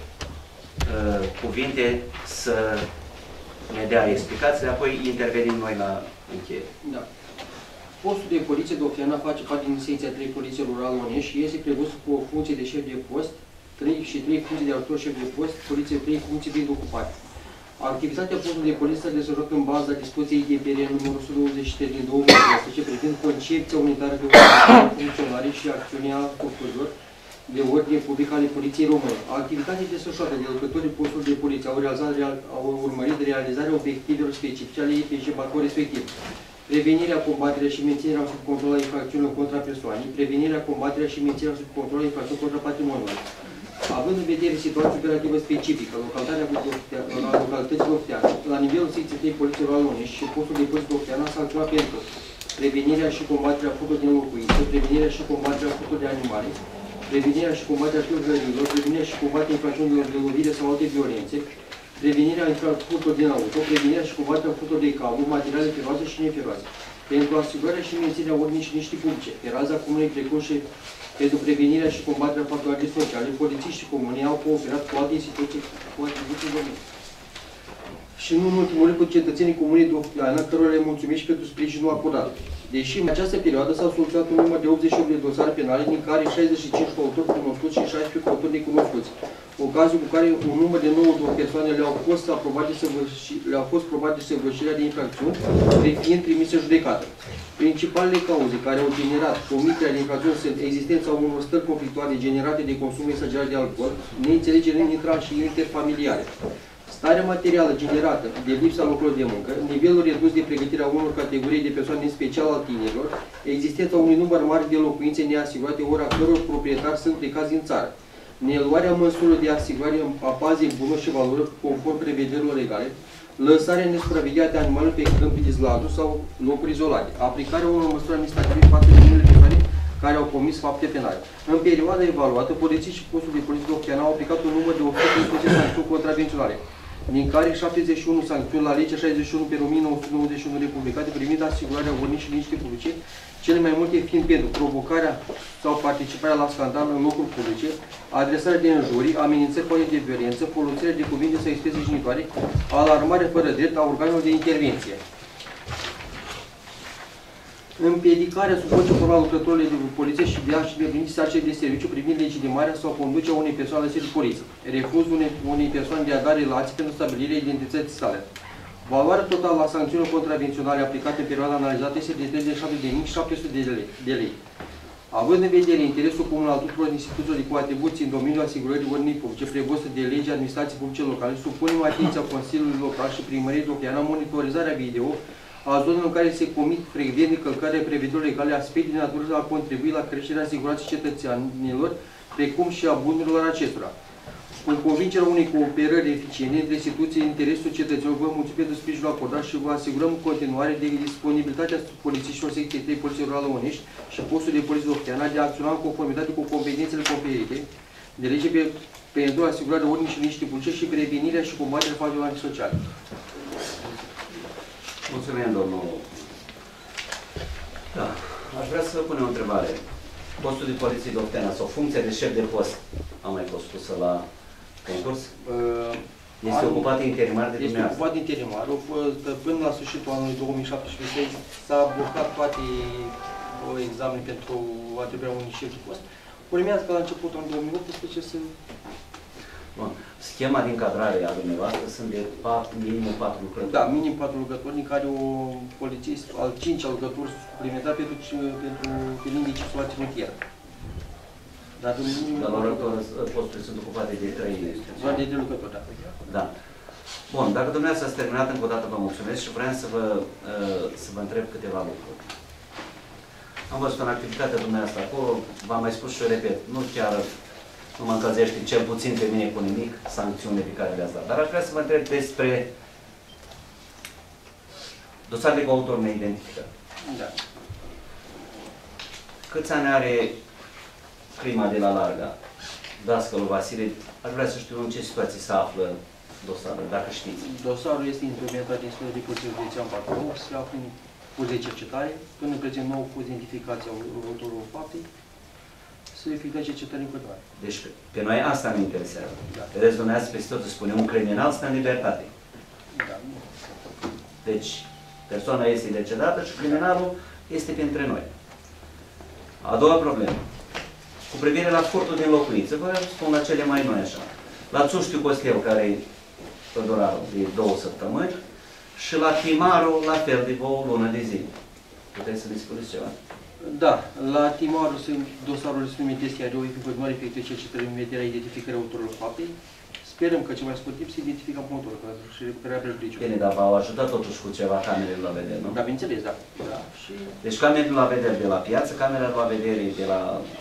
cuvinte să ne dea explicații, apoi intervenim noi la încheiere. Da. Postul de poliție de Ofteana face parte din secția 3 Poliție Rurală Onești și este prevăzut cu o funcție de șef de post, 3 și 3 funcții de ajutor șef de post, poliție 3 funcții de ocupare. Activitatea postului de poliție s-a desfășurat în baza dispoziției IDPR numărul 123 din 2016 privind concepția unitară de funcționare și acțiunea structurilor de ordine publică ale Poliției Române. Activitatea desfășurată de lucrătorii postului de poliție au urmărit realizarea obiectivelor specifice ale IPJ-bator respectiv. Prevenirea, combaterea și menținerea sub control a infracțiunilor contra persoanei, prevenirea, combaterea și menținerea sub control a infracțiunilor contra patrimoniului. Având în vedere situația operativă specifică, localității Ofteana, la nivelul secției 3 Poliție Rurală Onești și postul de poliție Ofteana s-a acționat pentru prevenirea și combaterea furtului din locuințe, prevenirea și combaterea furtului de animale, prevenirea și combaterea știrilor, prevenirea și combaterea infracțiunilor de lovire sau alte violențe, prevenirea furtului din auto, prevenirea și combaterea furtului de cabluri, materiale feroase și neferoase, pentru asigurarea și menținerea ordinii și liniștii publice, pe raza comunei, precum și pentru prevenirea și combaterea factorilor sociale, polițiștii comuni au cooperat cu alte instituții domeniului. Și nu în ultimul rând cu cetățenii comunei de Ofteana, cărora le mulțumim și pentru sprijinul acordat. Deși în această perioadă s-au soluționat un număr de 88 de dosare penale, din care 65 cu autori cunoscuți și 16 cu autori necunoscuți. Ocazia cu care un număr de 9 persoane le-au fost probate săvârșirea de infracțiuni, fiind trimise în judecată. Principalele cauze care au generat comiterea de infracțiuni sunt existența unor stări conflictuale generate de consumul exagerat de alcool, neînțelegeri intra și interfamiliare, starea materială generată de lipsa locurilor de muncă, nivelul redus de pregătire a unor categorii de persoane, în special al tinerilor, existența unui număr mare de locuințe neasigurate, ori a căror proprietari sunt plecați din țară, neluarea măsurilor de asigurare a bazei bunuri și valori conform prevederilor legale, lăsarea nesupravegheată a animalelor pe câmp izolate sau locuri izolate, aplicarea unor măsuri administrative față de unele persoane care au comis fapte penale. În perioada evaluată, polițiștii și postul de poliție de Ofteana au aplicat un număr de 115 sancțiuni contravenționale, din care 71 sancțiuni la legea 61 pe 1991 republicate privind asigurarea ordinii și liniștii publice, cele mai multe fiind pentru provocarea sau participarea la scandal în locuri publice, adresarea de înjurii, amenințări poate de violență, folosirea de cuvinte sau expresii jignitoare, alarmare fără drept a organelor de intervenție. Împiedicarea sub orice formă a lucrătorilor de poliție și de a-și îndeplini sarcini de serviciu privind legitimarea sau conducerea unei persoane la sediul poliției. Refuzul unei persoane de a da relații pentru stabilirea identității sale. Valoarea totală a sancțiunilor contravenționale aplicate în perioada analizată este de 37.700 de lei. Având în vedere interesul comun al tuturor instituțiilor cu atribuții în domeniul asigurării ordinii publice prevăzute de legea administrației publice locale, supunem atenția Consiliului Local și Primăriei de Ofteana monitorizarea video a zonelor în care se comit frecvent încălcarea prevederilor legale, aspecte de natură a contribui la creșterea siguranței cetățenilor, precum și a bunurilor acestora. Cu convingerea unei cooperări eficiente între instituții în interesul cetățenilor, vă mulțumim pentru sprijinul acordat și vă asigurăm în continuare de disponibilitatea polițiștilor secției 3 Poliției Rurală Onești și postul de poliție Ofteana de a acționa în conformitate cu competențele conferite de lege pentru asigurarea ordinii și liniștii publice și prevenirea și combaterea faptelor antisociale. Mulțumim, domnul. Da, aș vrea să pun o întrebare. Postul de poliție de Ofteana sau funcția de șef de post a mai fost pusă la concurs? Este ocupat interimar de dumneavoastră? Este ocupat interimar. Până la sfârșitul anului 2017 s-a blocat toate examene pentru atribuirea unui șef de post. Urmează că la începutul anului 2018 să... Bun. Schema de încadrare a dumneavoastră sunt de minimum 4 lucrători? Da, minim 4 lucrători, din care o polițist, al 5-a lucrători suplimentar pentru pe linii de circulație rutieră. Dar la posturile sunt ocupate de 3. Doar de 3 lucrători, da. Da. Bun, dacă dumneavoastră ați terminat, încă o dată vă mulțumesc și vreau să vă întreb câteva lucruri. Am văzut în activitatea dumneavoastră acolo, v-am mai spus și eu repet, nu mă încălzește cel puțin pe mine cu nimic sancțiunile pe care le-ați dat. Dar aș vrea să vă întreb despre dosarele cu autor neidentificat. Da. Câți ani are crima de la Larga? Dascălul Vasile, aș vrea să știu în ce situație se află dosarul, dacă știți. Dosarul este implementat din Institutul de Poliție Județean Bacău, se află în curs de cercetare. Până în prezent nu au fost identificația autorului faptei. Să efectuăm cercetări în continuare. Deci, pe noi asta ne interesează. Da. Vedeți, dumneavoastră, peste tot spune, un criminal stă în libertate. Da. Deci, persoana este decedată și criminalul este printre noi. A doua problemă. Cu privire la furtul din locuință, vă spun la cele mai noi așa. La Țuștiu Costel, care e pădurarul de 2 săptămâni, și la Timarul, la fel, de o lună de zile. Puteți să ne spuneți ceva? Da, la Timarul dosarul suplimentesc iar eu în continuare efectuez cercetări în vederea identificării autorului faptei. Sperăm că cel mai scurt timp să identificăm autorul și recuperarea prejudiciului. Bine, dar v-au ajutat totuși cu ceva camerele la vedere, nu? Da, bineînțeles, da. Deci camerele la vedere de la piață, camerele la vedere de la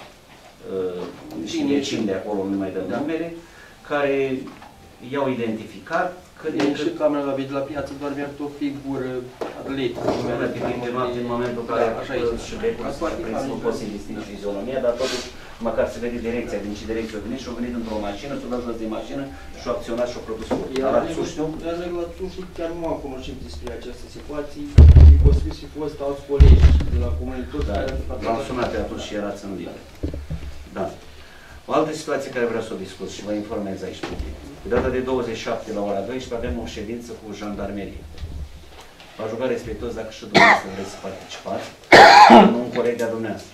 niște vecini de acolo, nu mai dăm numere, care i-au identificat. Și camera la vedere la piață doar mi-a o figură atletică. În momentul în care și becul nu poți să distingi fizionomia, dar totuși măcar se vede direcția, din ce direcție a venit și a venit într-o mașină, s-a dat jos de mașină și a acționat și a produs furt. Dar la Țuștiu? Dar la Țuștiu chiar nu am cunoștință despre această situație. E posibil să fi fost alți colegi de la comunitate. V-am sunat pe atunci și erați în liber. Da. O altă situație care vreau să o discut și vă informez aici. Pe data de 27 la ora 12 avem o ședință cu jandarmerie. V-aș ruga respectuos dacă și dumneavoastră vreți să participați, nu un coleg de-a dumneavoastră.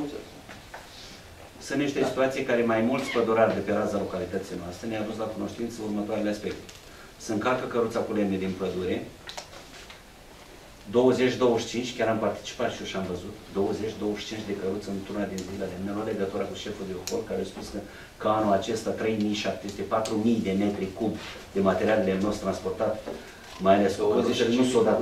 Sunt niște situații care mai mulți pădurari de pe raza localității noastre ne-au dus la cunoștință următoarele aspecte. Se încarcă căruța cu lemne din pădure, 20-25, chiar am participat și eu și am văzut, 20-25 de căruți într-una din zilele. Ne-am luat legătura cu șeful de ocol, care a spus că anul acesta 3.700-4.000 de metri cub de material lemnos transportat, mai ales cu căruțele, nu s-au dat.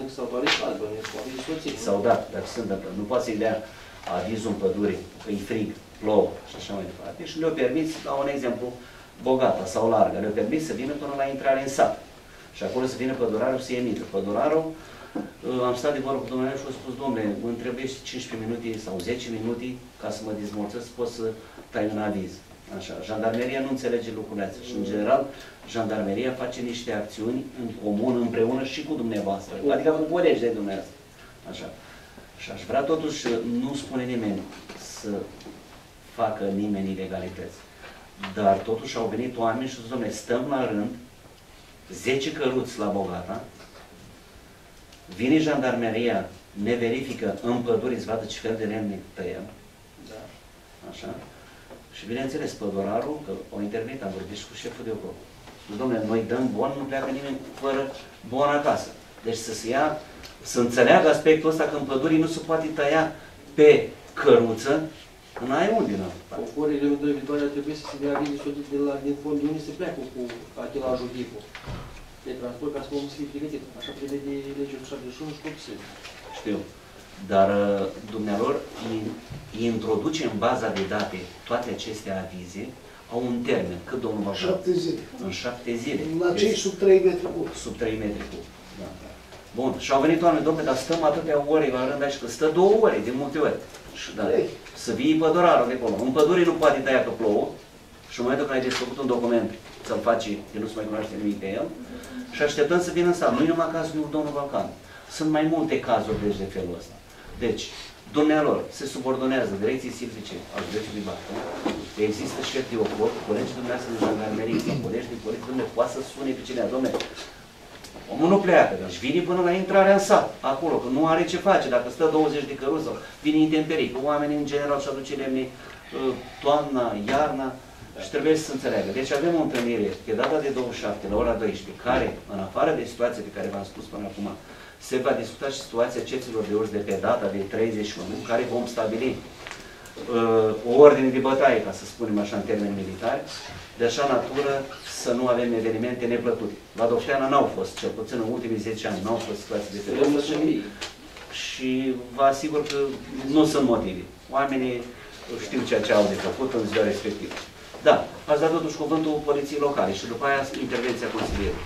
S-au dat, dar se întâmplă. Nu poate să-i dea avizul în pădure, că e frig, plouă și așa mai departe. Și le-au permis, la un exemplu, Bogata sau Larga, le-au permis să vină până la intrare în sat. Și acolo să vină pădurarul să emită. Pădurarul, am stat de vorbă cu domnul și a spus, domnule, îmi trebuie 15 minute sau 10 minute ca să mă dezmorțesc, pot să tai un aviz. Așa. Jandarmeria nu înțelege lucrurile astea și, în general, jandarmeria face niște acțiuni în comun, împreună și cu dumneavoastră, adică cu colegi de dumneavoastră. Așa. Și aș vrea totuși, nu spune nimeni să facă nimeni ilegalități, dar totuși au venit oameni și au zis, domnule, stăm la rând, 10 căruți la Bogata, vine jandarmeria, ne verifică în pădure, îți vadă ce fel de lemne tăiem. Da. Așa. Și bineînțeles, pădurarul, că au intervenit, am vorbit și cu șeful de ocol. Dom'le, noi dăm bon, nu pleacă nimeni fără bon acasă. Deci să se ia, să înțeleagă aspectul ăsta că în pădure nu se poate tăia pe căruță, n-ai unde, nu? Ocorile viitoare ar trebui să se dea din fondul unde se pleacă cu atilajul tipul. de transport ca să vom fi pregătit. Așa prevede legea 71 și 800. Știu. Dar dumnealor introduce în baza de date toate aceste avize, au un termen. Cât, domnul Bacăr? 7 zile. În 7 zile. La cei sub 3 metri cub. Sub 3 metri cub. Da. Bun. Și au venit oameni, domnule, dar stăm atâtea ore la rând aici, că stă 2 ore de multe ori. Și, da, să vii pădurarul de acolo. În pădure nu poate tăia că plouă. Și în momentul când ai desfăcut un document să-l faci, el nu se mai cunoaște nimic pe el, și așteptăm să vină în sat. Nu-i numai cazul lui domnul Balcan. Sunt mai multe cazuri deci de felul ăsta. Deci, dumnealor se subordonează direcției silvice al județului Bacău, există șef de opor, colegi dumneavoastră de jandarmerie sau colegi de poliție, dumneavoastră poate să sune pe cineva, domnule, omul nu pleacă, deci vine până la intrarea în sat, acolo, că nu are ce face, dacă stă 20 de căruți sau vine intemperii, că oamenii în general și aduce lemne toamna, iarna, și trebuie să înțeleagă. Deci avem o întâlnire pe data de 27 la ora 12, care, în afară de situația pe care v-am spus până acum, se va discuta și situația ceților de urs de pe data de 31, în care vom stabili o ordine de bătaie, ca să spunem așa în termeni militari, de așa natură să nu avem evenimente neplăcute. La Dofteana n-au fost, cel puțin în ultimii 10 ani, n-au fost situații de felul ăsta și vă asigur că nu sunt motive. Oamenii știu ceea ce au de făcut în ziua respectivă. Da, ați dat totuși cuvântul poliției locale și după aia intervenția consilierului.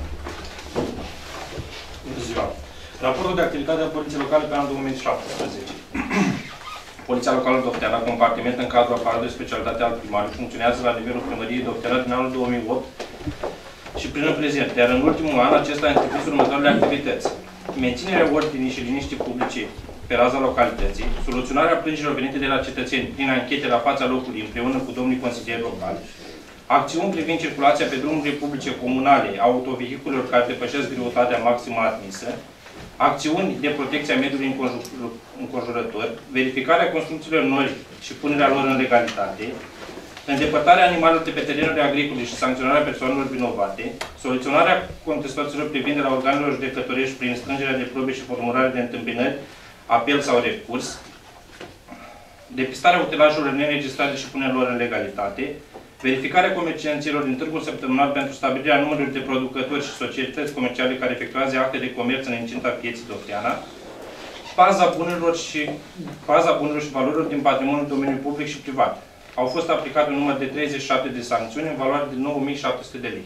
Bună ziua! Raportul de activitate a Poliției Locale pe anul 2017. Poliția Locală Dofteana, compartiment în cadrul aparatului de specialitate al primarului, funcționează la nivelul primăriei Dofteana din anul 2008 și până în prezent, iar în ultimul an acesta a întreprins următoarele activități. Menținerea ordinii și liniștii publice pe raza localității, soluționarea plângerilor venite de la cetățeni prin anchete la fața locului împreună cu domnii consilieri locali, acțiuni privind circulația pe drumurile publice comunale a autovehiculelor care depășesc greutatea maximă admisă, acțiuni de protecție a mediului înconjurător, verificarea construcțiilor noi și punerea lor în legalitate, îndepărtarea animalelor de pe terenurile agricole și sancționarea persoanelor vinovate, soluționarea contestațiilor privind de la organelor judecătorești prin strângerea de probe și formularea de întâmpinări, apel sau recurs, depistarea utilajelor neregistrate și punerea lor în legalitate, verificarea comercianților din târgul săptămânal pentru stabilirea numărului de producători și societăți comerciale care efectuează acte de comerț în incinta pieței Dofteana, baza bunurilor și valorilor din patrimoniul domeniului public și privat. Au fost aplicate un număr de 37 de sancțiuni în valoare de 9.700 de lei.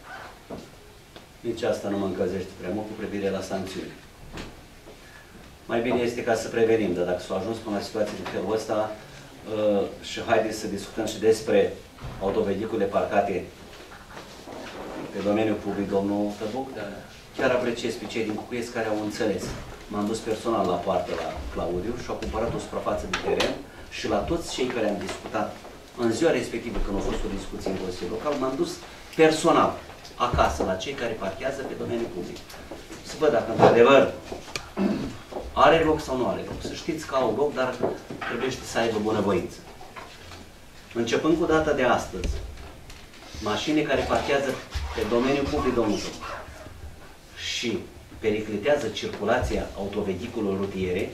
Nici asta nu mă încălzește prea mult cu privire la sancțiuni. Mai bine este ca să prevenim, dar dacă s-a ajuns până la situație de felul ăsta, și haideți să discutăm și despre autovehicule parcate pe domeniul public, domnul Tăbuc, dar chiar apreciez pe cei din Cucuiesc care au înțeles. M-am dus personal la poartă la Claudiu și au cumpărat o suprafață de teren și la toți cei care am discutat în ziua respectivă, când a fost o discuție în Consiliul Local, m-am dus personal acasă la cei care parchează pe domeniul public. Să văd dacă într-adevăr are loc sau nu are loc. Să știți că au loc, dar trebuie să aibă bunăvoință. Începând cu data de astăzi, mașini care parchează pe domeniul public, domnul și periclitează circulația autovehiculelor rutiere,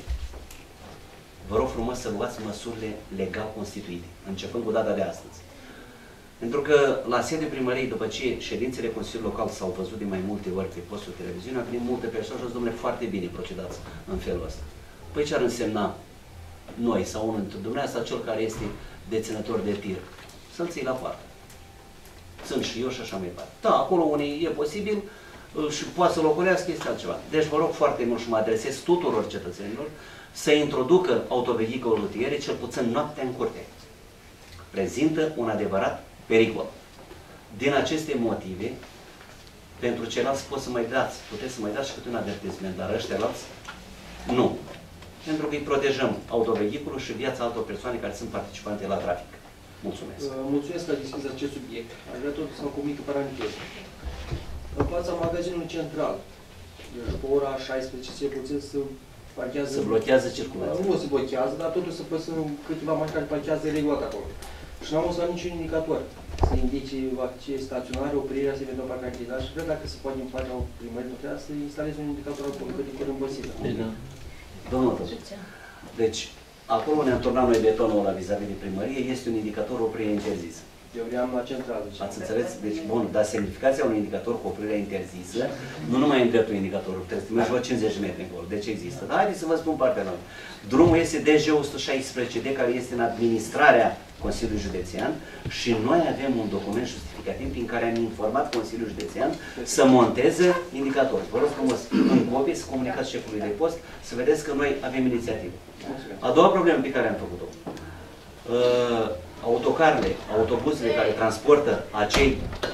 vă rog frumos să luați măsurile legal constituite, începând cu data de astăzi. Pentru că la sediul primăriei, după ce ședințele Consiliului Local s-au văzut de mai multe ori pe postul televiziunii, au venit multe persoane și au zis, domnule, foarte bine procedați în felul ăsta. Păi ce ar însemna noi sau unul dintre dumneavoastră sau cel care este deținător de tir? Să-l ții la poartă. Sunt și eu și așa mai departe. Da, acolo unii e posibil și poate să locuiască, este altceva. Deci vă rog foarte mult și mă adresez tuturor cetățenilor să introducă autovehiculul rutiere cel puțin noaptea în curte. Prezintă un adevărat pericol. Din aceste motive, pentru ceilalți puteți să mai dați și câte un avertisment, dar ăștia-alți nu. Pentru că îi protejăm autovehiculul și viața altor persoane care sunt participante la trafic. Mulțumesc. Mulțumesc că a deschis acest subiect. Aș vrea tot să mă comunică paranteză. În fața magazinului central, după ora 16, se puțin să parchează... Se blochează circulația. Nu se blochează, dar totuși să păsă câteva mașini care parchează regulat acolo. Și n-am văzut niciun indicator să indice acces staționare, oprirea, să eventual parcare. Și cred dacă se poate în fața primării, nu trebuie să instaleze un indicator acolo, că de curând posibil. Domnul deci, acolo ne-am turnat noi betonul ăla vis-a-vis de primărie, este un indicator oprire interzisă. Eu vreau la centrală. Ați înțeles? Deci, bun, dar semnificația unui indicator cu oprirea interzisă, nu numai în dreptul indicatorului, trebuie să mergi vreo 50 de metri încolo. Deci există. Dar haideți să vă spun partea noastră. Drumul este DG 116D, care este în administrarea Consiliului Județean și noi avem un document justificativ prin care am informat Consiliul Județean să monteze indicatori. Vă rog frumos, în copii, să comunicați șefului de post, să vedeți că noi avem inițiativă. A doua problemă pe care am făcut-o. Autocarele, autobuzele care transportă acei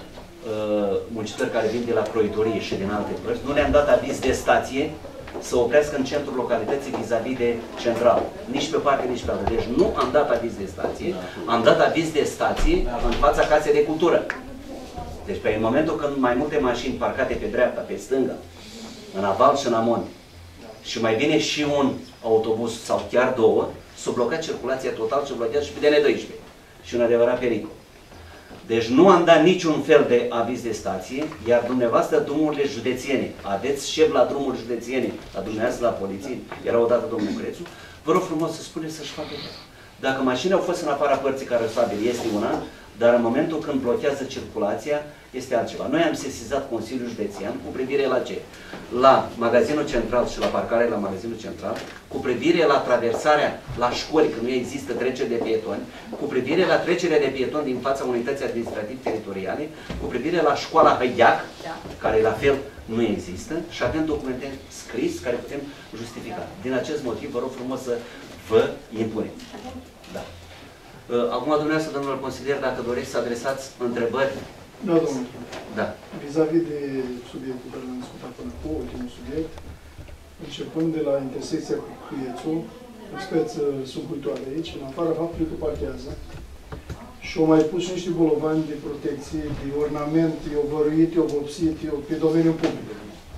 muncitori care vin de la croitorie și din alte părți, nu le-am dat aviz de stație să oprească în centrul localității vis-a-vis de central. Nici pe parte, nici pe altă. Deci nu am dat aviz de stație, am dat aviz de stație în fața Casei de Cultură. Deci pe momentul când mai multe mașini parcate pe dreapta, pe stânga, în aval și în amont, și mai vine și un autobuz sau chiar două, s-a blocat circulația total și blochează și pe DN12. Și un adevărat pericol. Deci nu am dat niciun fel de aviz de stație, iar dumneavoastră drumurile județene, aveți șef la drumuri județene, la dumneavoastră la poliție, era odată domnul Crețu, vă rog frumos să spuneți să-și facă. Dacă mașinile au fost în afara părții carosabil, este una, dar în momentul când blochează circulația, este altceva. Noi am sesizat Consiliul Județean cu privire la ce? La magazinul central și la parcarea la magazinul central, cu privire la traversarea la școli, că nu există trecere de pietoni, cu privire la trecerea de pietoni din fața unității administrativ-teritoriale, cu privire la școala Hăiac, care la fel nu există, și avem documente scris care putem justifica. Din acest motiv, vă rog frumos să vă impuneți. Da. Acum, dumneavoastră, domnul consilier, dacă doriți să adresați întrebări. Da, domnule. Da. Vis-a-vis de subiectul care l-am discutat până cu ultimul subiect, începând de la intersecția cu Cuiețu, o speță subultoare aici, în afara faptului că parchează, și au mai pus niște bolovani de protecție, de ornament, i-au văruit, i-au vopsit, pe domeniul public.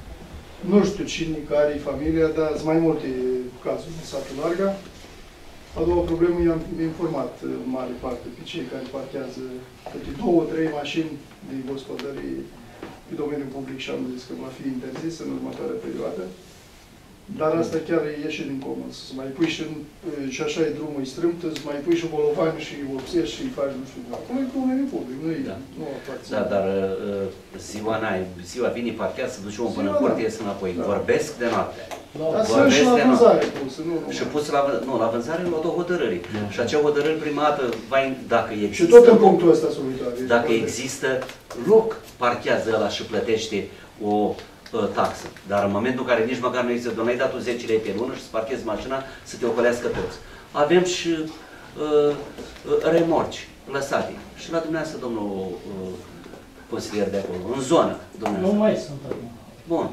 Nu știu cine, care-i familia, dar sunt mai multe cazuri în satul Larga. A doua problemă, i-am informat în mare parte pe cei care parchează câte 2-3 mașini de gospodărie pe domeniul public și am zis că va fi interzis în următoarea perioadă. Dar asta chiar ieșe din comun. Să mai pui și așa e drumul, e strâmt, să mai pui și bolovani și obsești și faci nu știu. Acum e domeniul public, nu aparține. Da, dar ziua vine parchează, se duce omul până în curte, ies înapoi. Vorbesc de noapte. Dar sunt și la vânzare pusă, nu? Și pusă la vânzare în o hotărâre. Și acea hotărâre prima dată, dacă există... Și tot în punctul ăsta să uitați. Dacă există loc, parchează ăla și plătește o taxă. Dar în momentul în care nici măcar nu există, nu ai dat 10 lei pe lună și să parchezi mașina, să te ocolească toți. Avem și remorci lăsate. Și la dumneavoastră, domnul consilier de acolo, în zonă. Nu mai sunt acum. Bun.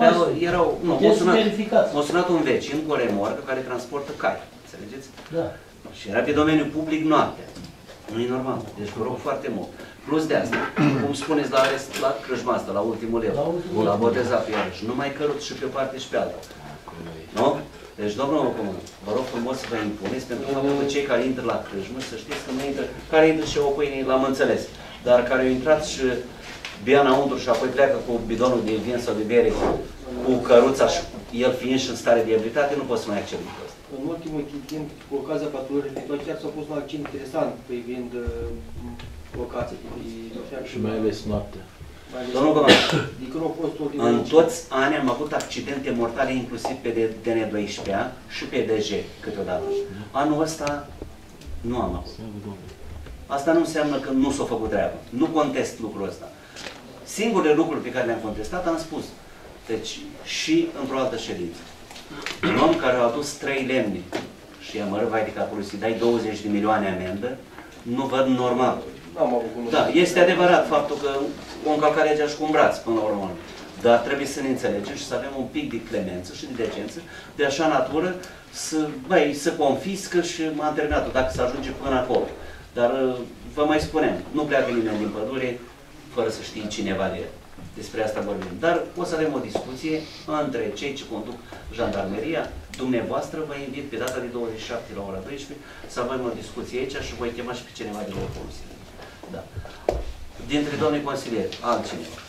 M-a sunat un vecin cu o remorcă care transportă cai. Înțelegeți? Da. Și era pe domeniul public noaptea. Nu e normal. Deci vă rog foarte mult. Plus de asta, cum spuneți la crâșma asta, la ultimul leu, la botezat iarăși, nu mai cărut și pe o parte și pe alta. Nu? Deci, domnul Comun, vă rog frumos să vă impuneți, pentru faptul că cei care intră la crâșmă, să știți că nu intră, care intră și o pâine, l-am înțeles, dar care au intrat și bea înăuntru și apoi pleacă cu bidonul de vin sau de bere, cu căruța și el fiind și în stare de ebritate, nu pot să mai accept lucrul ăsta. În ultimul timp, cu ocazia patrulării, chiar s-a fost un accent interesant privind locații. Și mai ales noaptea. Domnul Coman, în toți anii am avut accidente mortale, inclusiv pe DN12 și pe DG câteodată. Anul ăsta nu am avut. Asta nu înseamnă că nu s-a făcut treabă. Nu contest lucrul ăsta. Singurele lucruri pe care le-am contestat am spus. Deci, și într-o altă ședință. Un om care a adus 3 lemne și i-a mărât vai de capul să-i dai 20 de milioane amendă, nu văd normal. Da, este adevărat faptul că o încălcare legea și cu un braț, până la urmă. Dar trebuie să ne înțelegem și să avem un pic de clemență și de decență, de așa natură, să confiscă și m-am terminat-o, dacă se ajunge până acolo. Dar, vă mai spunem, nu pleacă nimeni din pădure fără să știe cineva de el. Despre asta vorbim. Dar o să avem o discuție între cei ce conduc jandarmeria. Dumneavoastră vă invit pe data de 27 la ora 12 să avem o discuție aici și voi chema și pe cineva de la o comisie. Da. Dintre domnii consilieri, altcineva.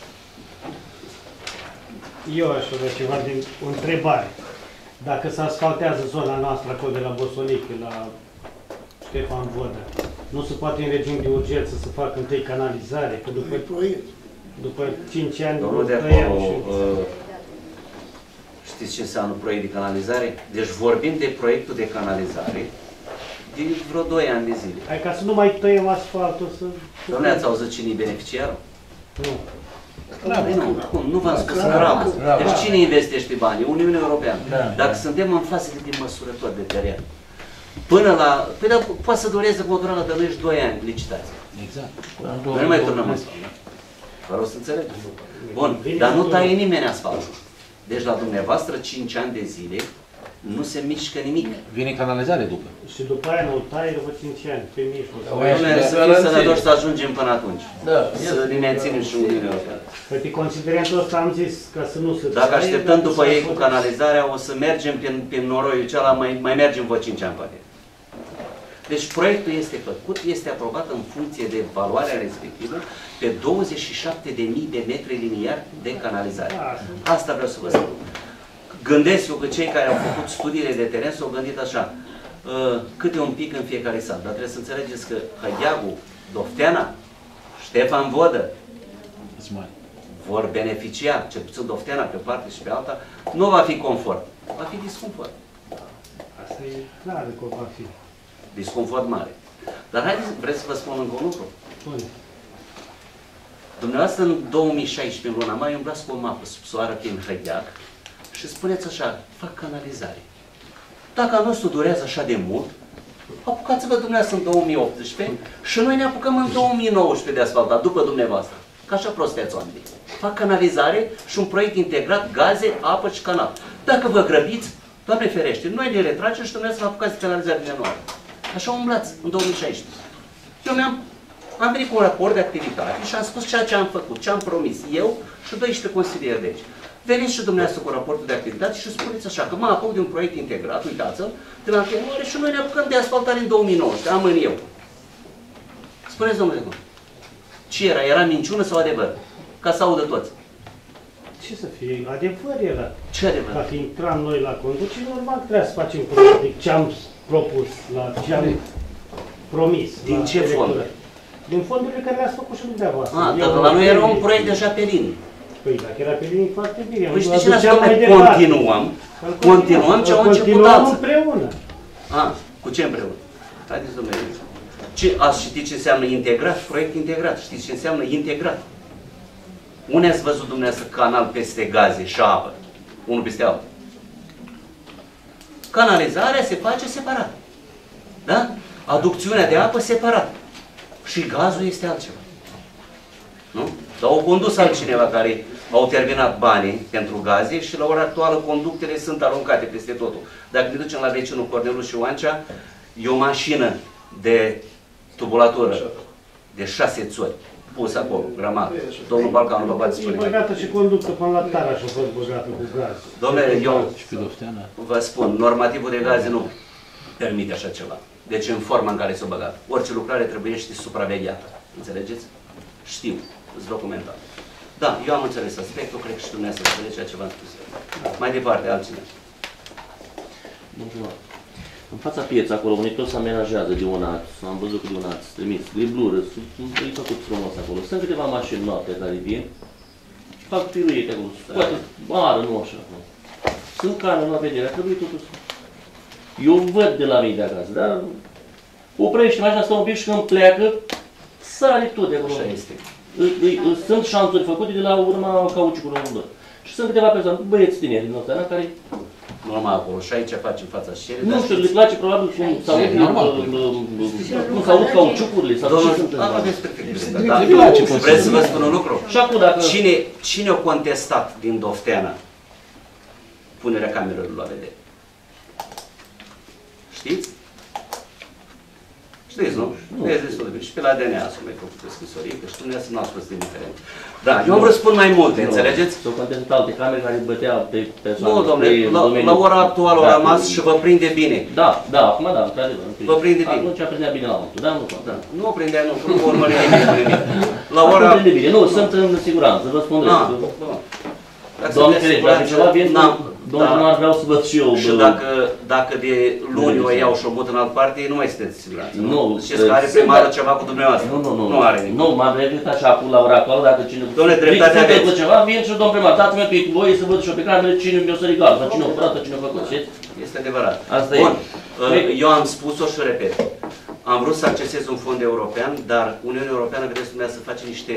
Eu aș avea ceva de o întrebare. Dacă se asfaltează zona noastră acolo de la Bosonic, la Ștefan Vodă, Nu se poate în regim de urgență să facă întâi canalizare, că după 5 ani... Domnul de acolo, știți ce înseamnă proiect de canalizare? Deci vorbim de proiectul de canalizare de vreo 2 ani de zile. Hai ca să nu mai tăiem asfaltul să... Dom'le, ați auzit cine e beneficiarul? Nu. Nu v-am spus grav. Deci cine investește banii? Uniunea Europeană. Dacă suntem în fazele de măsurători de teren, până la... Păi dar poate să dureze motorala de noi 2 ani licitație. Exact. Noi nu mai turnăm asfalt. Vă rog să înțelegeți. Bun, dar nu taie nimeni asfaltul. Deci la dumneavoastră 5 ani de zile nu se mișcă nimic. Vine canalizare după. Și după aia nu taie după 5 ani, pe mijloc. Să fim sănătoși să ajungem până atunci. Să ne menținem și Uniunea Europeană. Păi pe considerentul ăsta am zis ca să nu se... Dacă așteptăm după ei cu canalizarea, o să mergem prin noroiul cealaltă, mai mergem vreo 5 ani poate. Deci proiectul este făcut, este aprobat în funcție de valoarea respectivă pe 27.000 de metri liniari de canalizare. Asta vreau să vă spun. Gândesc eu că cei care au făcut studiile de teren s-au gândit așa, câte un pic în fiecare sat, dar trebuie să înțelegeți că Hăgheagu, Dofteana, Ștefan Vodă vor beneficia, cel puțin Dofteana pe parte și pe alta, nu va fi confort, va fi disconfort. Asta e clar că va fi. Disconfort mare. Dar haideți, vreți să vă spun încă un lucru? Bun. Dumneavoastră în 2016, în luna mai, umblați cu o mapă sub soară prin Hăgheag și spuneți așa, fac canalizare. Dacă a nostru durează așa de mult, apucați-vă dumneavoastră în 2018 și noi ne apucăm în 2019 de asfaltat, după dumneavoastră. Ca așa prosteați oamenii. Fac canalizare și un proiect integrat, gaze, apă și canal. Dacă vă grăbiți, Doamne ferește, noi ne retragem și dumneavoastră vă apucați de canalizare din ianuarie. Așa umblați în 2016. Eu am venit cu un raport de activitate și am spus ceea ce am făcut, ce am promis eu și 12 consilieri de aici. Veniți și dumneavoastră cu raportul de activitate și spuneți așa, că mă apuc de un proiect integrat, uitați-l, de la ianuarie și noi ne apucăm de asfaltare în 2019, amân eu. Spuneți, domnule, ce era? Era minciună sau adevăr? Ca să audă toți. Ce să fie? Adevăr era. Ce adevăr? Dacă intram noi la conducere, normal trebuia să facem practic ce am propus, ce am promis. Din ce fonduri? Din fondurile care le-ați făcut și dumneavoastră. Dar la noi era un proiect deja pe linii. Păi dacă era pe linii, foarte bine. Păi știți ce continuăm ce au început alții. Împreună. Cu ce împreună? Haideți, domnule. Ați citit ce înseamnă integrat? Proiect integrat. Știți ce înseamnă integrat? Unde ați văzut dumneavoastră canal peste gaze și apă? Unul peste altul. Canalizarea se face separat. Da? Aducțiunea de apă separat. Și gazul este altceva. Nu? Dar au condus altcineva care au terminat banii pentru gaze și la ora actuală conductele sunt aruncate peste totul. Dacă ne ducem la vecinul Corneliu Ioancea, e o mașină de tubulatură de 6 țori pus acolo, gramat. Domnul Balcanu vă poate spune. E băgată și conductă până la Taraș, a fost băgată cu gaz. Domnule, eu vă spun, normativul de gaze nu permite așa ceva. Deci în forma în care s-o băgat. Orice lucrare trebuie supravegheată. Înțelegeți? Știu, îți documentat. Da, eu am înțeles aspectul, cred că și dumneavoastră înțelege ceea ce v-am spus. Mai departe, altcineva. În fața pieței acolo, unde tot se amenajează de un act, am văzut că de un act trimis, griblură, e făcut frumos acolo. Sunt câteva mașini noapte care vin, fac piruete acolo, poate mară, nu așa. Sunt camioni la vedere, trebuie totuși. Eu văd de la mine de acasă, dar oprește mașina, stă un pic și când pleacă, sare tot de acolo. Așa este. Sunt șanțuri făcute de la urma cauciucului în lor. Și sunt câteva persoane, băieți tineri din Oțeana, care... Normal acolo, și aici facem fața scerii. Nu știu, le place probabil cum s-aud cauciucurile sau ce sunt. Vreți să vă spun un lucru? Cine a contestat din Dofteana punerea camerelor la vedere? Știți? Știți, nu? Nu e destul de bine. Și pe la DNA s-au mai făcut o scrisorie, că și dumneavoastră nu ați fost indiferent. Da, eu am răspund mai multe, înțelegeți? S-au contestat alte camere care băteau pe persoane. Nu, domnule, la ora actuală au rămas și vă prinde bine. Da, acum da, într-adevăr. Vă prinde bine. Atunci prindea bine la altul, da? Nu prindea, nu urmări nimic. La ora... Acum prinde bine, nu, sunt în siguranță, vă spun drept. Doamne ferește, dacă ceva vin... Domnul primar, vreau să văd și eu. Și dacă de luni o iau și o mut în alt parte, nu mai sunteți siguranță. Nu. Știți că are primarul ceva cu dumneavoastră? Nu. Nu are nimic. Nu, m-am revenit așa acum la ora actuală, dacă cine... Dom'le, dreptate aveți. Cu ceva, vin și domnul primar, dați-mi un pic voie să văd și eu pe cameră cine mi-o să rigal, sau cine o furat, sau cine o făcut, știți? Este adevărat. Asta Bun, e. eu am spus-o și o repet. Am vrut să accesez un fond european, dar Uniunea Europeană vedeți dumneavoastră să face niște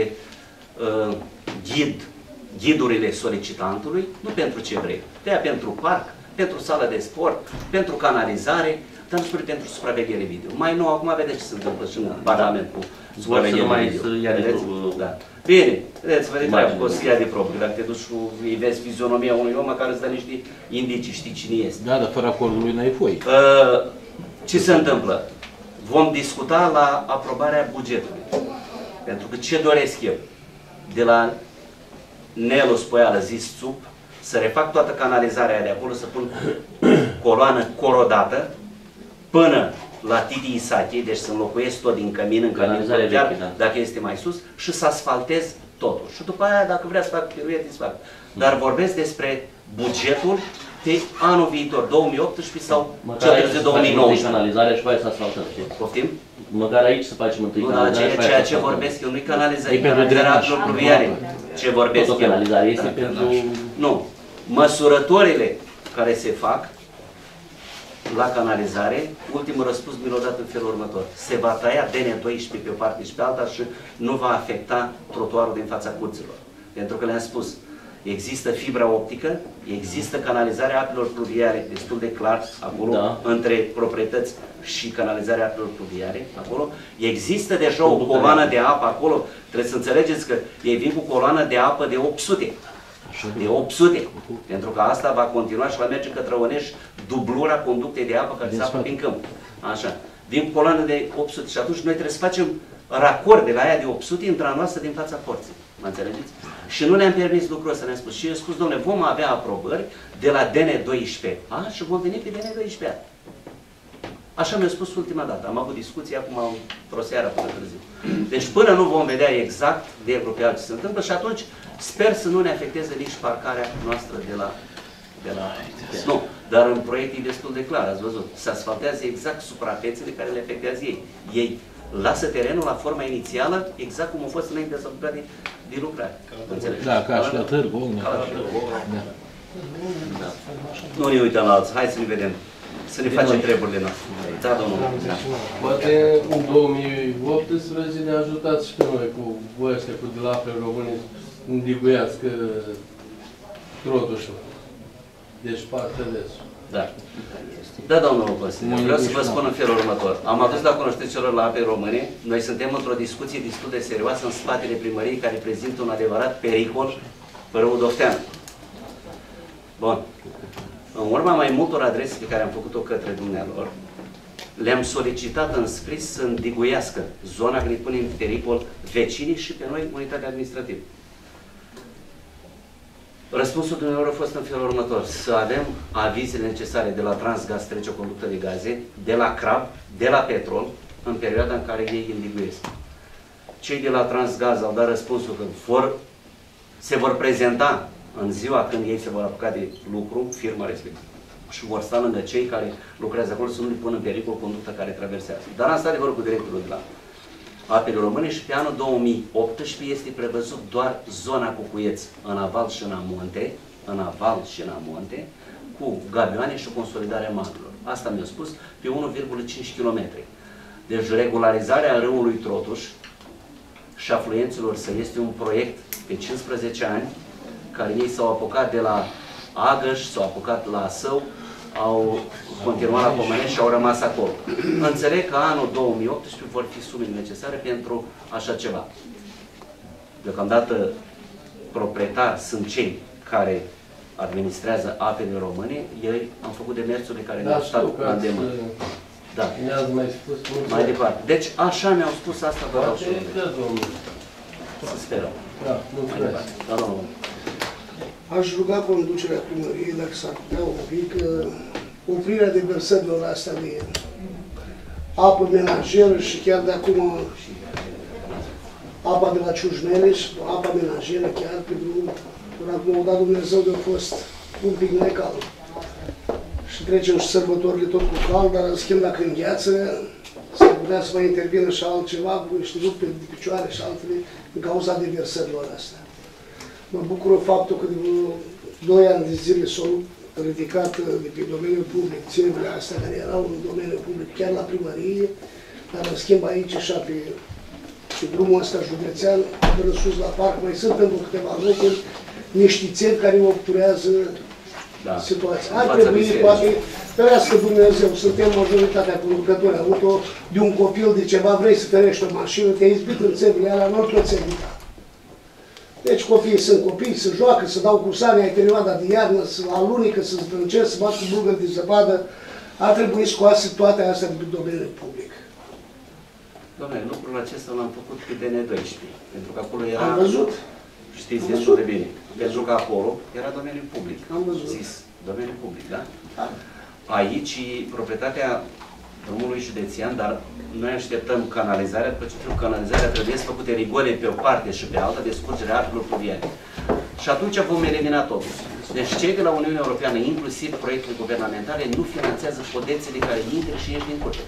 ghidurile solicitantului, nu pentru ce vrei. De-aia pentru parc, pentru sală de sport, pentru canalizare, dar nu spune pentru supraveghere video. Mai nou, acum vedeți ce se întâmplă și în Parlament cu supraveghere video. Da. Bine, vedeți, vă treabă că o să ia de propriu. Dacă te duci și îi vezi fizionomia unui om, care îți dă niște indicii, știi cine este. Da, dar fără acordul lui n-ai foi. Ce se întâmplă? Vom discuta la aprobarea bugetului. Pentru că ce doresc eu? De la Nelu Spoială, zis țup, să refac toată canalizarea de acolo, să pun coloană corodată până la Titi Isache, deci să înlocuiesc tot din cămin în cămin, chiar dacă este mai sus, și să asfaltez totul. Și după aia, dacă vrea să fac piruete, să fac. Dar vorbesc despre bugetul de anul viitor, 2018 sau cel târziu 2019. Canalizarea și să asfaltăm, știi? Poftim? Măcar aici să facem întâi canalizarea. Nu, ceea ce vorbesc eu nu-i canalizare, e canalizarea apelor pluviale. Ce vorbesc eu? Canalizarea este pentru... Nu. Măsurătorile care se fac la canalizare, ultimul răspuns mi l-a dat în felul următor. Se va tăia DN12 pe o parte și pe alta și nu va afecta trotuarul din fața curților. Pentru că le-am spus, există fibra optică, există canalizarea apelor pluviale, destul de clar, acolo, între proprietăți și canalizarea apelor pluviale, acolo. Există deja o coloană de apă acolo, trebuie să înțelegeți că ei vin cu coloană de apă de 800. De 800. Pentru că asta va continua și va merge către Onești, dublura conductei de apă care se află prin câmp. Așa. Vin cu coloană de 800 și atunci noi trebuie să facem racord de la aia de 800 între a noastră din fața porții. Mă înțelegeți? Și nu ne-am permis lucrul ăsta, ne-am spus. Și eu spus, domnule, vom avea aprobări de la DN12. Și vom veni pe DN12. Așa mi-a spus ultima dată. Am avut discuții acum într-o seară până târziu. Deci până nu vom vedea exact de apropiat ce se întâmplă și atunci sper să nu ne afecteze nici parcarea noastră de la... Nu, dar în proiect e destul de clar, ați văzut. Se asfaltează exact suprafețele care le afectează ei. Ei lasă terenul la forma inițială, exact cum a fost înainte să apucă de lucrare. Da, ca și la târg. Nu ne uităm la alții, hai să ne vedem. Să ne facem treburile noastre. Da, domnul. Poate în 2018 ne ajutați și pe noi cu voi ăștia, cu de la apele române, îndiguiască trotușul. Deci partea de sus. Da. Da, domnul consilier, vreau să vă spun în felul următor. Am adus la cunoștință celor la Ape Române. Noi suntem într-o discuție destul de serioasă în spatele primăriei care prezintă un adevărat pericol pe râul Dofteanu. Bun. În urma mai multor adrese pe care am făcut-o către dumnealor, le-am solicitat în scris să îndiguiască zona care îi pune în pericol vecinii și pe noi, unitatea administrativă. Răspunsul dumneavoastră a fost în felul următor. Să avem avizele necesare de la Transgaz, trece o conductă de gaze, de la CRAB, de la Petrol, în perioada în care ei îndiguiesc. Cei de la Transgaz au dat răspunsul că se vor prezenta în ziua când ei se vor apuca de lucru, firma respectivă. Și vor sta lângă cei care lucrează acolo să nu le pună în pericol conducta care traversează. Dar am stat de vorbă cu directorul de la Apele Române și pe anul 2018 este prevăzut doar zona Cucuieț în aval și în amonte, cu gabioane și consolidarea malurilor. Asta mi-a spus pe 1,5 km. Deci regularizarea râului Trotuș și afluenților săi este un proiect pe 15 ani care ei s-au apucat de la Agăș, s-au apucat la Său, au continuat la Pomănești și au rămas acolo. Înțeleg că anul 2018 vor fi sumele necesare pentru așa ceva. Deocamdată proprietari sunt cei care administrează Apele Române, ei am făcut demersurile care ne-au stat la îndemână. Da. Mai departe. Deci așa mi-au spus asta, vă rog și să sperăm. Da, mulțumesc. Da, domnul. Aș ruga conducerea primăriei dacă s-ar putea un pic oprirea deversărilor astea de apă menajeră și chiar de acum apa de la Ciujmele și apa menajeră chiar pe drum. Până acum o dat Dumnezeu de-a fost un pic mai cald. Și trecem și sărbătorile tot cu cald, dar în schimb dacă îngheață, s-ar putea să mai intervină și altceva, cu niște rupe de picioare și altele, din cauza deversărilor astea. Mă bucură faptul că de 2 ani de zile s-au ridicat de pe domeniul public țevurile astea care erau în domeniul public, chiar la primărie, dar în schimb aici și pe drumul ăsta județean, până sus la parc, mai sunt pentru câteva locuri niște țevi care obturează situația. Ar trebui, poate, ferească Dumnezeu, suntem majoritatea conducători auto, de un copil de ceva, vrei să ferești o mașină, te-ai izbit în țevile alea, nu-l poți evita. Deci copiii sunt copii, se joacă, se dau cu sania în perioada de iarnă, se alunică, se zdrâncesc, se bat cu bulgări de zăpadă. Ar trebui scoase toate astea din domeniul public. Dom'le, lucrul acesta l-am făcut pe DN12, pentru că acolo era... Am văzut. Știți destul de bine. Pentru că acolo era domeniul public. Am văzut. Zis, domeniul public, da? Aici proprietatea drumului județean, dar noi așteptăm canalizarea, după ce canalizarea trebuie să făcute rigole pe o parte și pe alta de scurgerea apelor pluviale. Și atunci vom elimina totul. Deci cei de la Uniunea Europeană, inclusiv proiectele guvernamentale, nu finanțează podețele care intră și ieși din curte.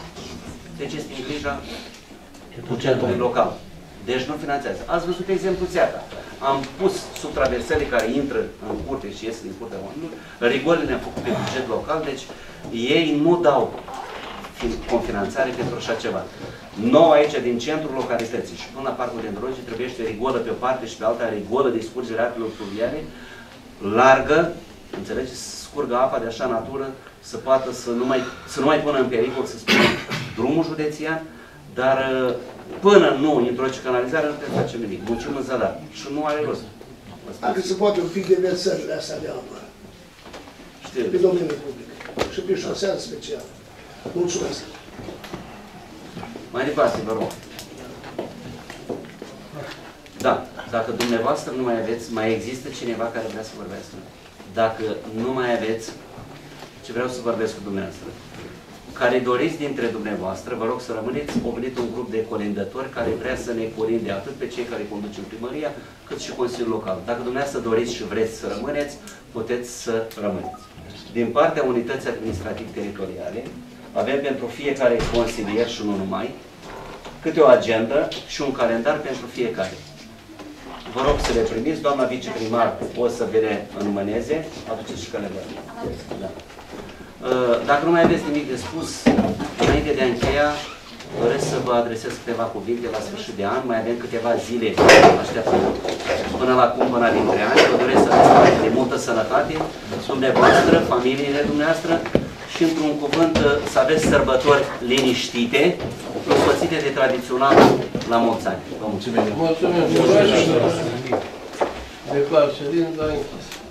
Deci este în grija bugetului local. Deci nu finanțează. Ați văzut exemplu Țeata. Am pus sub traversele care intră în curte și ies din curtea oamenilor, rigolele le-am făcut pe buget local, deci ei nu dau confinanțare pentru așa ceva. Nou aici, din centrul localității și până la parcul de Îndrogi, trebuiește rigolă pe o parte și pe alta, rigolă de scurgere apelor pluviale, largă, înțelegeți, să scurgă apa de așa natură, să poată să nu mai pună în pericol, să spunem, drumul județean, dar până nu introduce canalizarea, nu trebuie să facem nimic. Muncim în zadar și nu are rost. Dacă se poate un pic de versările astea de apă. Știu. Pe domeniul public. Și pe șosea special. Mulțumesc. Mai departe, vă rog. Da, dacă dumneavoastră nu mai aveți, mai există cineva care vrea să vorbească. Dacă nu mai aveți, ce vreau să vorbesc cu dumneavoastră. Care doriți dintre dumneavoastră, vă rog să rămâneți, a venit un grup de colindători care vrea să ne colinde atât pe cei care conduc în primăria, cât și Consiliul Local. Dacă dumneavoastră doriți și vreți să rămâneți, puteți să rămâneți. Din partea unității administrativ-teritoriale, avem pentru fiecare consilier și nu numai, câte o agendă și un calendar pentru fiecare. Vă rog să le primiți, doamna viceprimar o să vi le înmâneze, aduceți și calendarul. Da. Dacă nu mai aveți nimic de spus, înainte de a încheia, doresc să vă adresez câteva cuvinte la sfârșit de an, mai avem câteva zile așteptăm până la cumpăna dintre ani. Vă doresc să aveți de multă sănătate, dumneavoastră, familiile dumneavoastră și, într-un cuvânt, să aveți sărbători liniștite, prospățite de tradițional la mulți ani. Vă mulțumim! Mulțumim! Declar ședința închisă.